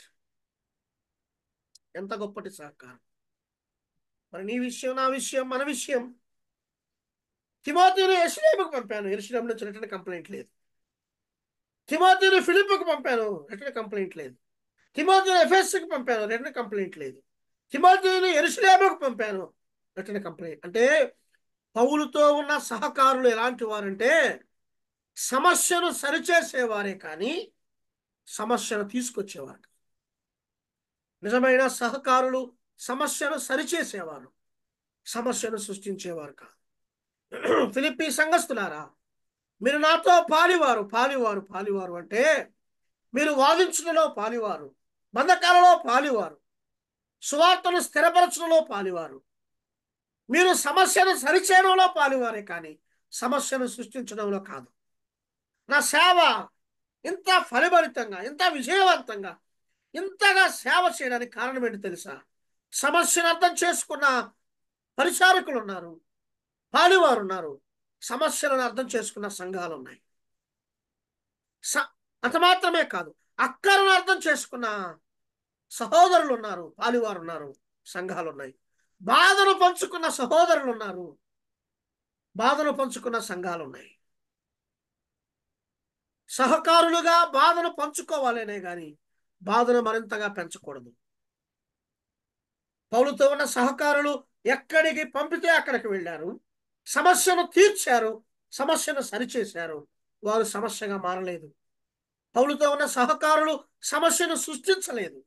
ఎంత గొప్పటి సహకారం! మరి నీ విషయం, నా విషయం, మన విషయం. తిమోతిని యెరూషలేముకు పంపాను, యెరూషలేము నుంచి రిటర్న్ కంప్లైంట్ లేదు. తిమోతిని ఫిలిప్పుకు పంపాను, రిటర్న్ కంప్లైంట్ లేదు. తిమోతిని ఎఫెసుకు పంపాను, రిటర్న్ కంప్లైంట్ లేదు. తిమోతిని యెరూషలేముకు పంపాను, రిటర్న్ కంప్లైంట్. అంటే పౌలుతో ఉన్న సహకారులు ఎలాంటి వారంటే సమస్యను సరిచేసేవారే కానీ సమస్యను తీసుకొచ్చేవారు. నిజమైన సహకారులు సమస్యను సరిచేసేవారు, సమస్యను సృష్టించేవారు కాదు. ఫిలిప్పీ సంఘస్థులారా, మీరు నాతో పాలివారు పాలివారు పాలివారు అంటే మీరు వాదించడంలో పాలివారు, బంధకాలలో పాలివారు, సువార్తను స్థిరపరచడంలో పాలివారు. మీరు సమస్యను సరిచేయడంలో పాలివారే కానీ సమస్యను సృష్టించడంలో కాదు. నా సేవ ఇంత ఫలభరితంగా, ఇంత విజయవంతంగా, ఇంతగా సేవ చేయడానికి కారణం ఏంటి తెలుసా? సమస్యను అర్థం చేసుకున్న పరిచారకులు ఉన్నారు, పాలివారు ఉన్నారు, సమస్యలను అర్థం చేసుకున్న సంఘాలు ఉన్నాయి. స అంత మాత్రమే కాదు, అక్కరను అర్థం చేసుకున్న సహోదరులు ఉన్నారు, పాలివారు ఉన్నారు, సంఘాలు ఉన్నాయి. బాధను పంచుకున్న సహోదరులు ఉన్నారు, బాధను పంచుకున్న సంఘాలు ఉన్నాయి. సహకారులుగా బాధను పంచుకోవాలనే కానీ బాధను మరింతగా పెంచకూడదు. పౌలుతో ఉన్న సహకారులు ఎక్కడికి పంపితే అక్కడికి వెళ్ళారు, సమస్యను తీర్చారు, సమస్యను సరిచేశారు. వారు సమస్యగా మారలేదు. పౌలుతో ఉన్న సహకారులు సమస్యను సృష్టించలేదు,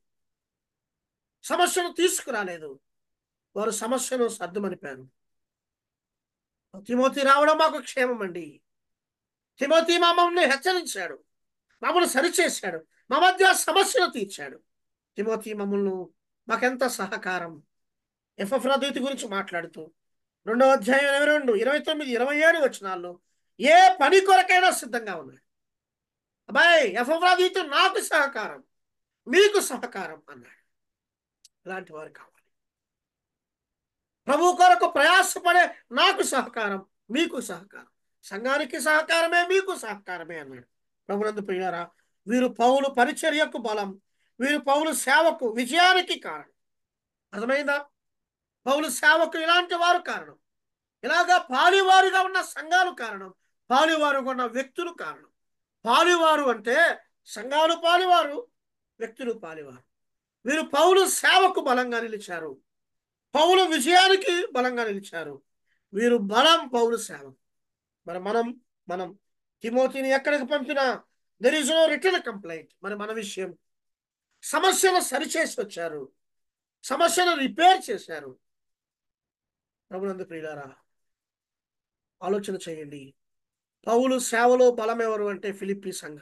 సమస్యను తీసుకురాలేదు. వారు సమస్యను సర్దుమనిపారు. తిమోతి రావడం మాకు క్షేమం అండి. తిమోతి మమ్మల్ని హెచ్చరించాడు, మమ్మల్ని సరిచేశాడు, మా మధ్య సమస్యలు తీర్చాడు. తిమోతి మమ్మల్ని మాకెంత సహకారం. ఎపఫ్రోదితు గురించి మాట్లాడుతూ రెండవ అధ్యాయం ఇరవై రెండు ఇరవై తొమ్మిది ఇరవై ఏడు వచనాల్లో ఏ పని కొరకైనా సిద్ధంగా ఉన్నాడు. అబ్బాయి ఎపఫ్రోదితు నాకు సహకారం, మీకు సహకారం అన్నాడు. ఇలాంటి వారు కావాలి. ప్రభు కొరకు ప్రయాసపడే నాకు సహకారం, మీకు సహకారం, సంఘానికి సహకారమే, మీకు సహకారమే అన్నాడు. ప్రభునందు ప్రియులారా, వీరు పౌలు పరిచర్యకు బలం, వీరు పౌలు సేవకు విజయానికి కారణం. అర్థమైందా? పౌలు సేవకు ఇలాంటి వారు కారణం. ఇలాగా పాలివారుగా ఉన్న సంఘాలు కారణం, పాలివారుగా ఉన్న వ్యక్తులు కారణం. పాలివారు అంటే సంఘాలు పాలివారు, వ్యక్తులు పాలివారు. వీరు పౌలు సేవకు బలంగా నిలిచారు, పౌలు విజయానికి బలంగా నిలిచారు. వీరు బలం పౌలు సేవ. మరి మనం మనం తిమోతిని ఎక్కడికి పంపినా there is no return complaint. మరి మన విషయం, సమస్యను సరిచేసి వచ్చారు, సమస్యను రిపేర్ చేశారు. ప్రభునందు ప్రియులారా, ఆలోచన చేయండి. పౌలు సేవలో బలం ఎవరు అంటే ఫిలిప్పీ సంఘం.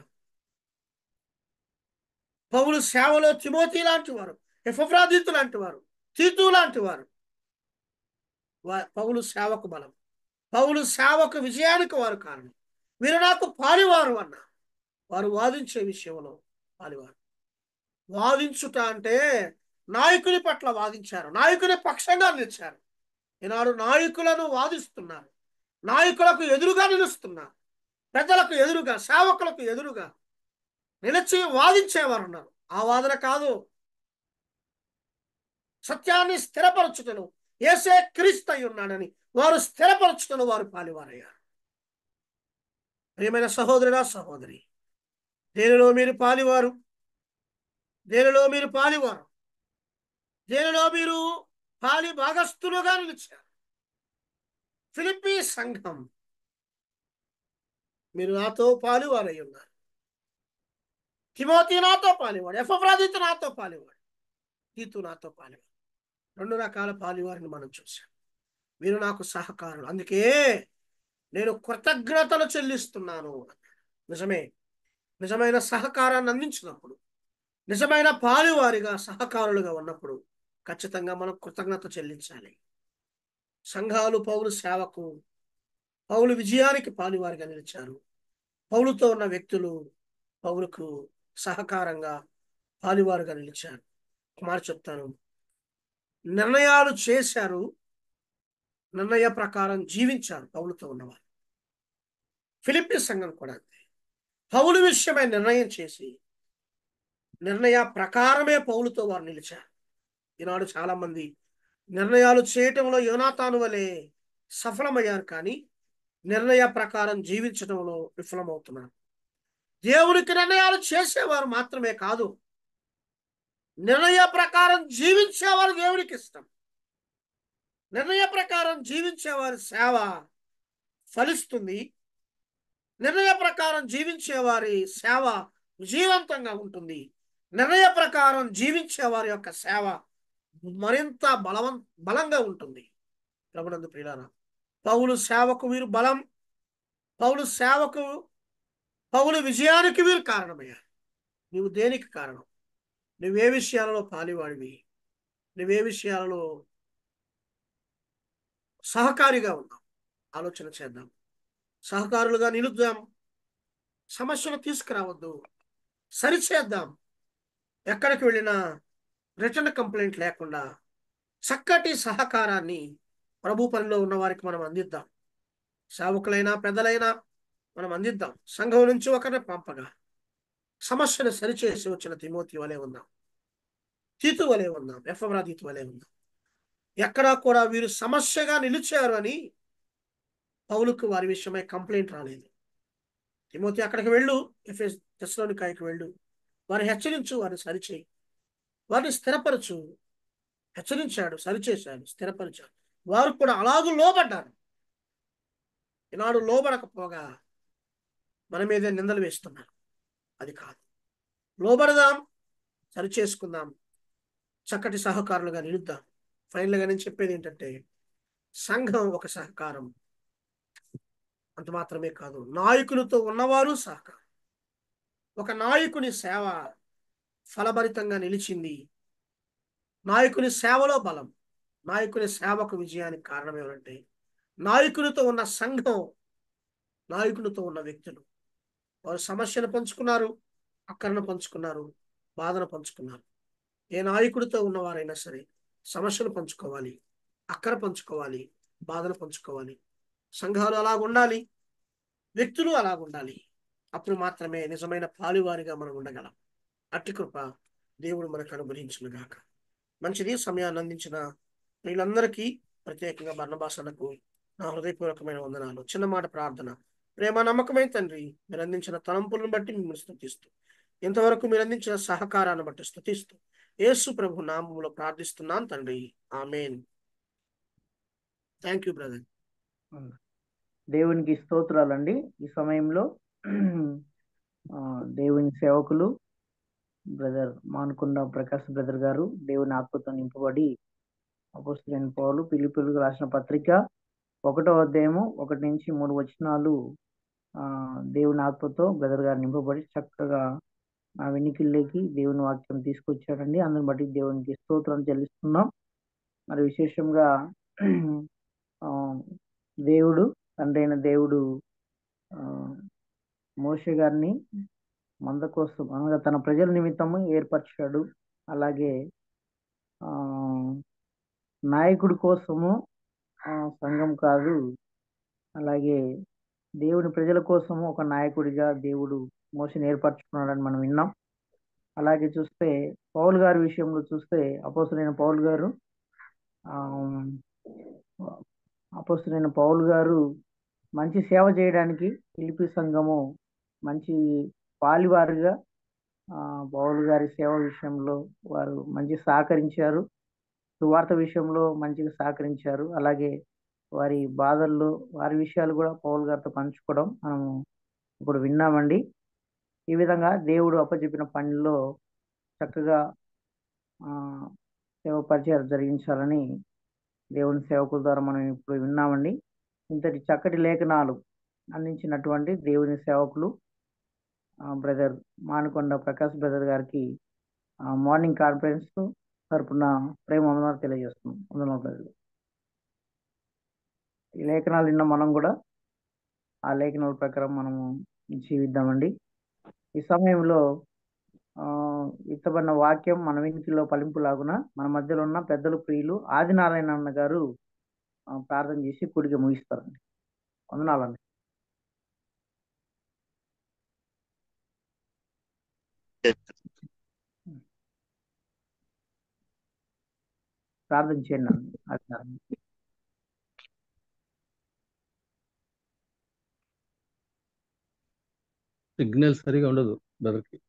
పౌలు సేవలో తిమోతి లాంటి వారు, ఎపఫ్రోదితు లాంటి వారు, తీతు లాంటి వారు పౌలు సేవకు బలం, పౌలు సేవకు విజయానికి వారు కారణం. వీరు నాకు పాలివారు అన్న వారు వాదించే విషయంలో పాలివారు. వాదించుట అంటే నాయకుని పట్ల వాదించారు, నాయకుని పక్షంగా నిలిచారు. ఈనాడు నాయకులను వాదిస్తున్నారు, నాయకులకు ఎదురుగా నిలుస్తున్నారు, ప్రజలకు ఎదురుగా, సేవకులకు ఎదురుగా నిలిచి వాదించేవారు ఉన్నారు. ఆ వాదన కాదు, సత్యాన్ని స్థిరపరచుటను, యేసే క్రీస్తు అయి ఉన్నాడని వారు స్థిరపరచుటను వారు పాలివారయ్యారు. ప్రియమైన సహోదరుడా, సహోదరి, దేనిలో మీరు పాలివారు, దేనిలో మీరు పాలివారు, దేనిలో మీరు పాలి భాగస్థులుగా నిలిచారు. ఫిలిప్పీ సంఘం, మీరు నాతో పాలివారై ఉన్నారు. తిమోతి నాతో పాలివాడు, ఎపఫ్రోదితు నాతో పాలివాడు, తీతు నాతో పాలివాడు. రెండు రకాల పాలివారిని మనం చూసాం. వీరు నాకు సహకారులు, అందుకే నేను కృతజ్ఞతలు చెల్లిస్తున్నాను. నిజమే, నిజమైన సహకారాన్ని అందించినప్పుడు, నిజమైన పాలివారిగా సహకారులుగా ఉన్నప్పుడు ఖచ్చితంగా మనం కృతజ్ఞత చెల్లించాలి. సంఘాలు పౌలు సేవకు, పౌలు విజయానికి పాలివారిగా నిలిచారు. పౌలుతో ఉన్న వ్యక్తులు పౌలుకు సహకారంగా పాలివారుగా నిలిచారు. కుమార్ చెప్తాను, నిర్ణయాలు చేశారు, నిర్ణయ ప్రకారం జీవించారు పౌలుతో ఉన్నవారు. ఫిలిప్పీ సంఘం కూడా అంతే. పౌలు విషయమై నిర్ణయం చేసి నిర్ణయ ప్రకారమే పౌలుతో వారు నిలిచారు. ఈనాడు చాలా మంది నిర్ణయాలు చేయటంలో యోనాతాను వలె సఫలమయ్యారు, కానీ నిర్ణయ ప్రకారం జీవించడంలో విఫలమవుతున్నారు. దేవునికి నిర్ణయాలు చేసేవారు మాత్రమే కాదు, నిర్ణయ ప్రకారం జీవించేవారు దేవునికి ఇష్టం. నిర్ణయ ప్రకారం జీవించేవారి సేవ ఫలిస్తుంది, నిర్ణయ ప్రకారం జీవించేవారి సేవ విజయవంతంగా ఉంటుంది. నిర్ణయ ప్రకారం జీవించేవారి యొక్క సేవ మరింత బలవం బలంగా ఉంటుంది. ప్రభునందు ప్రియులారా, పౌలు సేవకు వీరు బలం, పౌలు సేవకు, పౌలు విజయానికి వీరు కారణమయ్యారు. నువ్వు దేనికి కారణం? నువ్వే విషయాలలో పాలివాడివి, నువ్వే విషయాలలో సహకారిగా ఉన్నావు? ఆలోచన చేద్దాం, సహకారులుగా నిలుద్దాం, సమస్యలు తీసుకురావద్దు, సరిచేద్దాం. ఎక్కడికి వెళ్ళినా రిటర్న్ కంప్లైంట్ లేకుండా చక్కటి సహకారాన్ని ప్రభు పనిలో ఉన్న వారికి మనం అందిద్దాం. సేవకులైనా పెద్దలైనా మనం అందిద్దాం. సంఘం నుంచి ఒకరిని పంపగా సమస్యను సరిచేసి వచ్చిన తిమోతి వలె ఉన్నాం, తీతు వలె ఉన్నాం, ఎపఫ్రోదితు వలె ఉన్నాం. ఎక్కడా కూడా వీరు సమస్యగా నిలిచారు అని పౌలుకు వారి విషయమై కంప్లైంట్ రాలేదు. తిమోతి అక్కడికి వెళ్ళు, ఎఫెస్ తెస్సలోనికైకి వెళ్ళు, వారిని హెచ్చరించు, వారిని సరిచేయి, వారిని స్థిరపరచు. హెచ్చరించాడు, సరిచేశాడు, స్థిరపరిచాడు. వారు కూడా అలాగూ లోబడ్డారు. ఈనాడు లోబడకపోగా మన మీదే నిందలు వేస్తున్నారు. అది కాదు, లోబడదాం, సరిచేసుకుందాం, చక్కటి సహకారులుగా నిలుద్దాం. ఫైనల్గా నేను చెప్పేది ఏంటంటే, సంఘం ఒక సహకారం, అంత మాత్రమే కాదు, నాయకులతో ఉన్నవారు సహకారం. ఒక నాయకుని సేవ ఫలభరితంగా నిలిచింది. నాయకుని సేవలో బలం, నాయకుని సేవకు విజయానికి కారణం ఏమంటే నాయకునితో ఉన్న సంఘం, నాయకునితో ఉన్న వ్యక్తులు. వారు సమస్యను పంచుకున్నారు, అక్కరను పంచుకున్నారు, బాధను పంచుకున్నారు. ఏ నాయకుడితో ఉన్నవారైనా సరే సమస్యలు పంచుకోవాలి, అక్కర పంచుకోవాలి, బాధను పంచుకోవాలి. సంఘాలు అలాగుండాలి, వ్యక్తులు అలాగుండాలి. అప్పుడు మాత్రమే నిజమైన పాలువారిగా మనం ఉండగలం. అట్టి కృప దేవుడు మనకు అనుగ్రహించునుగాక. మంచిది. సమయాన్ని అందించిన వీళ్ళందరికీ ప్రత్యేకంగా బర్నబాసనకు నా హృదయపూర్వకమైన వందనాలు. చిన్న మాట ప్రార్థన. ప్రేమ నమ్మకమైన తండ్రి, మీరు అందించిన తలంపులను బట్టి మిమ్మల్ని స్తుతిస్తూ, ఇంతవరకు మీరు అందించిన సహకారాన్ని బట్టి స్తుతిస్తూ యేసు ప్రభు నామములో ప్రార్థిస్తున్నాను తండ్రి. ఆమేన్. Thank you brother. దేవునికి స్తోత్రాలండి. ఈ సమయంలో ఆ, దేవుని సేవకులు బ్రదర్ మానుకొండ ప్రకాష్ బ్రదర్ గారు దేవుని ఆత్మతో నింపబడి అపోస్తలుడైన పౌలు ఫిలిప్పీయులకు రాసిన పత్రిక ఒకటో అధ్యాయము ఒకటి నుంచి మూడు వచనాలు ఆ దేవుని ఆత్మతో బ్రదర్ గారు నింపబడి చక్కగా ఆ వెన్నికిల్లేకి దేవుని వాక్యం తీసుకొచ్చాడండి. అందుని బట్టి దేవునికి స్తోత్రం చెల్లిస్తున్నాం. మరి విశేషంగా ఆ దేవుడు తండ్రి అయిన దేవుడు ఆ మోషే గారిని మంద కోసం అనగా తన ప్రజల నిమిత్తము ఏర్పరిచాడు. అలాగే ఆ నాయకుడి కోసము ఆ సంఘం కాదు, అలాగే దేవుని ప్రజల కోసము ఒక నాయకుడిగా దేవుడు మోషేని ఏర్పరచుకున్నాడని మనం విన్నాం. అలాగే చూస్తే పౌలు గారి విషయంలో చూస్తే అపోస్తలుడైన పౌలు గారు ఆ అపోస్తలుడైన పౌలు గారు మంచి సేవ చేయడానికి ఫిలిప్పీ సంఘము మంచి పాలివారుగా ఆ పౌలు గారి సేవ విషయంలో వారు మంచి సహకరించారు. సువార్త విషయంలో మంచిగా సహకరించారు. అలాగే వారి బాధల్లో వారి విషయాలు కూడా పౌలు గారితో పంచుకోవడం మనం ఇప్పుడు విన్నామండి. ఈ విధంగా దేవుడు అప్పచెప్పిన పనిలో చక్కగా ఆ సేవ పరిచయం జరిగించాలని దేవుని సేవకుల ద్వారా మనం ఇప్పుడు విన్నామండి. ఇంతటి చక్కటి లేఖనాలు అందించినటువంటి దేవుని సేవకులు బ్రదర్ మానుకొండ ప్రకాష్ బ్రదర్ గారికి మార్నింగ్ కాన్ఫరెన్స్ తరపున ప్రేమ వందనాలు తెలియజేస్తున్నాం. వందనాలు బ్రదర్. ఈ లేఖనాలు విన్న మనం కూడా ఆ లేఖనాల ప్రకారం మనము జీవిద్దామండి. ఈ సమయంలో ఆ ఇత్తబడిన వాక్యం మన వినికిలో ఫలింపులాగున మన మధ్యలో ఉన్న పెద్దలు ప్రియులు ఆదినారాయణ అన్న గారు ప్రార్థన చేసి కూడిక ముగిస్తారండి. వందనాలండి. ప్రార్థన చేయండి ఆదినారాయణ. సిగ్నల్ సరిగా ఉండదు బ్రదర్కి.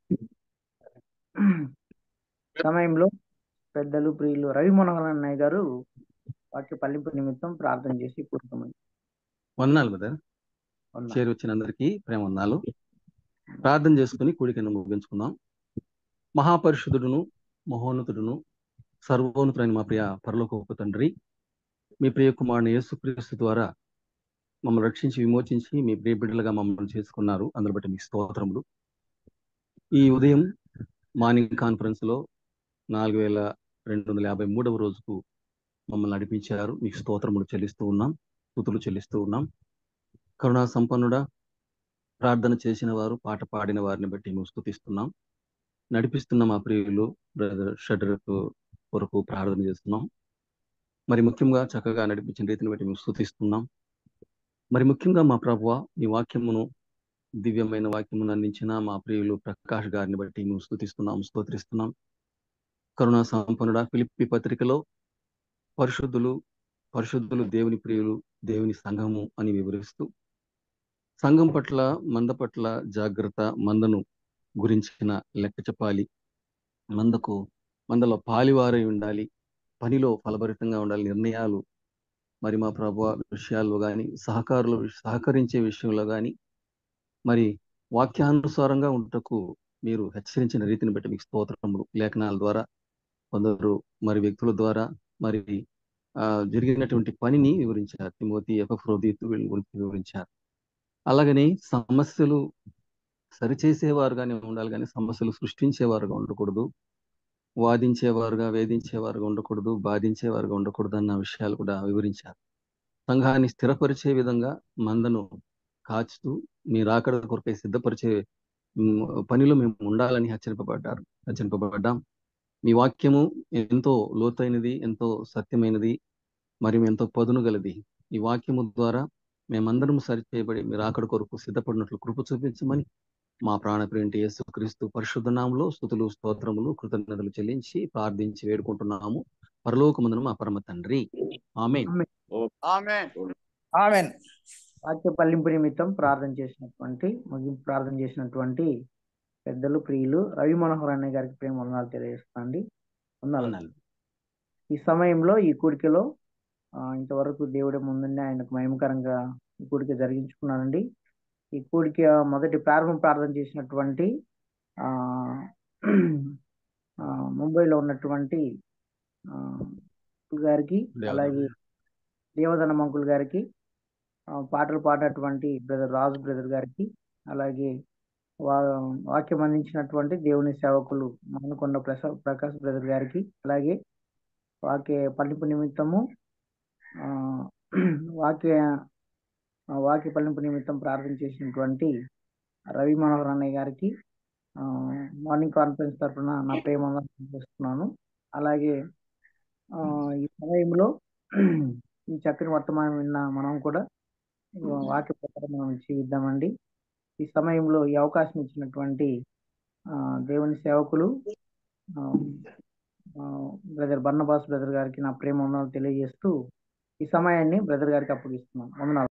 సమయంలో పెద్దలు ప్రియులు రవి మనోహర్ అన్నయ్య గారు వాక్య ఫలింపు నిమిత్తం ప్రార్థన చేసి కూర్చోమని. వందనాలు బ్రదర్. చేరి వచ్చిన అందరికీ ప్రేమ వందనాలు. ప్రార్థన చేసుకుని కూడికను ముగించుకుందాం. మహాపరిశుద్ధుడును మహోన్నతుడును సర్వోన్నతుడైన మా ప్రియ పరలోకపు తండ్రి, మీ ప్రియ కుమారుని యేసుక్రీస్తు ద్వారా మమ్మల్ని రక్షించి విమోచించి మీ ప్రియ బిడ్డలుగా మమ్మల్ని చేసుకున్నారు. అందులో బట్టి మీకు స్తోత్రములు. ఈ ఉదయం మార్నింగ్ కాన్ఫరెన్స్ లో నాలుగు వేల రెండు వందల యాభై మూడవ రోజుకు మమ్మల్ని నడిపించారు. మీకు స్తోత్రములు చెల్లిస్తూ ఉన్నాం, స్తుతులు చెల్లిస్తూ ఉన్నాం. కరుణా సంపన్నుడా, ప్రార్థన చేసిన వారు, పాట పాడిన వారిని బట్టి మేము స్తుతిస్తున్నాం. నడిపిస్తున్న మా ప్రియులు బ్రదర్ షడ్రకు కొరకు ప్రార్థన చేస్తున్నాం. మరి ముఖ్యంగా చక్కగా నడిపించిన రీతిని బట్టి మేము స్తుతిస్తున్నాం. మరి ముఖ్యంగా మా ప్రభువా, మీ వాక్యమును దివ్యమైన వాక్యమును అందించిన మా ప్రియులు ప్రకాష్ గారిని బట్టి మేము స్తుతిస్తున్నాం, స్తోత్రిస్తున్నాం. కరుణా సంపన్నుడా, ఫిలిప్పీ పత్రికలో పరిశుద్ధులు పరిశుద్ధులు దేవుని ప్రియులు, దేవుని సంఘము అని వివరిస్తూ సంఘం పట్ల, మంద పట్ల జాగ్రత్త, మందను గురించిన లెక్క చెప్పాలి, మందకు మందలో పాలివారై ఉండాలి, పనిలో ఫలభరితంగా ఉండాలి, నిర్ణయాలు మరి మా ప్రభువా విషయాల్లో కానీ, సహకారులు సహకరించే విషయంలో కానీ మరి వాక్యానుసారంగా ఉంటకు మీరు హెచ్చరించిన రీతిని బట్టి మీకు స్తోత్రములు. లేఖనాల ద్వారా కొందరు మరి వ్యక్తుల ద్వారా మరి ఆ జరిగినటువంటి పనిని వివరించారు. తిమోతి, ఎపఫ్రోదీతు వీళ్ళ గురించి వివరించారు. అలాగని సమస్యలు సరిచేసేవారుగానే ఉండాలి, కానీ సమస్యలు సృష్టించేవారుగా ఉండకూడదు, వాదించేవారుగా వేధించేవారుగా ఉండకూడదు, బాధించేవారుగా ఉండకూడదు అన్న విషయాలు కూడా వివరించారు. సంఘాన్ని స్థిరపరిచే విధంగా మందను కాచుతూ మీ రాకడ కొరకై సిద్ధపరిచే ఉమ్, పనిలో మేము ఉండాలని హెచ్చరింపబడ్డారు హెచ్చరింపబడ్డాం. మీ వాక్యము ఎంతో లోతైనది, ఎంతో సత్యమైనది, మరియు ఎంతో పదును గలది. ఈ వాక్యము ద్వారా మేమందరం సరిచేయబడి మీరు అక్కడ కొరకు సిద్ధపడినట్లు కృప చూపించమని మా ప్రాణప్రియుని యేసుక్రీస్తు పరిశుద్ధ నామములో స్తుతులు స్తోత్రములు కృతజ్ఞతలు చెల్లించి ప్రార్థించి వేడుకుంటున్నాము. పరలోకమందున మా పరమ తండ్రి, ఆమేన్. ఆమేన్. ఆమేన్. వాక్య పల్లింపు నిమిత్తం ప్రార్థన చేసినటువంటి ముగింపు ప్రార్థన చేసినటువంటి పెద్దలు ప్రియులు రవి మనోహర్ అన్నయ్య గారికి ప్రేమ వందనాలు తెలియజేస్తాండి. వందనాలు. వందనాలు. ఈ సమయంలో ఈ కూడికలో ఆ, ఇంతవరకు దేవుడి ముందుండి ఆయనకు మహిమకరంగా ఈ కూడిక జరిగించుకున్నానండి. ఈ కూడిక మొదటి ప్రారంభ ప్రార్థన చేసినటువంటి ఆ ఆ, ముంబైలో ఉన్నటువంటి ఆ, అంకుల్ గారికి, అలాగే దేవదన మంకుల్ గారికి, ఆ, పాటలు పాడినటువంటి బ్రదర్ రాజు బ్రదర్ గారికి, అలాగే వా వాక్యం అందించినటువంటి దేవుని సేవకులు మానకొండ ప్రసా ప్రకాష్ బ్రదర్ గారికి, అలాగే వాక్య పల్లింపు నిమిత్తము ఆ, వాక్య ఆ, వాక్య పల్లింపు నిమిత్తం ప్రార్థన చేసినటువంటి రవి మనోహర్ అన్నయ్య గారికి ఆ, మార్నింగ్ కాన్ఫరెన్స్ తరఫున నా ప్రేమ చేస్తున్నాను. అలాగే ఆ, ఈ సమయంలో ఈ చక్కని వర్తమానం విన్న మనం కూడా వాక్య ప్రకారం మనం జీవిద్దామండి. ఈ సమయంలో ఈ అవకాశం ఇచ్చినటువంటి ఆ, దేవుని సేవకులు బ్రదర్ బర్నబాస్ బ్రదర్ గారికి నా ప్రేమ వందనాలు తెలియజేస్తూ ఈ సమయాన్ని బ్రదర్ గారికి అప్పగిస్తున్నాను. వందనాలు.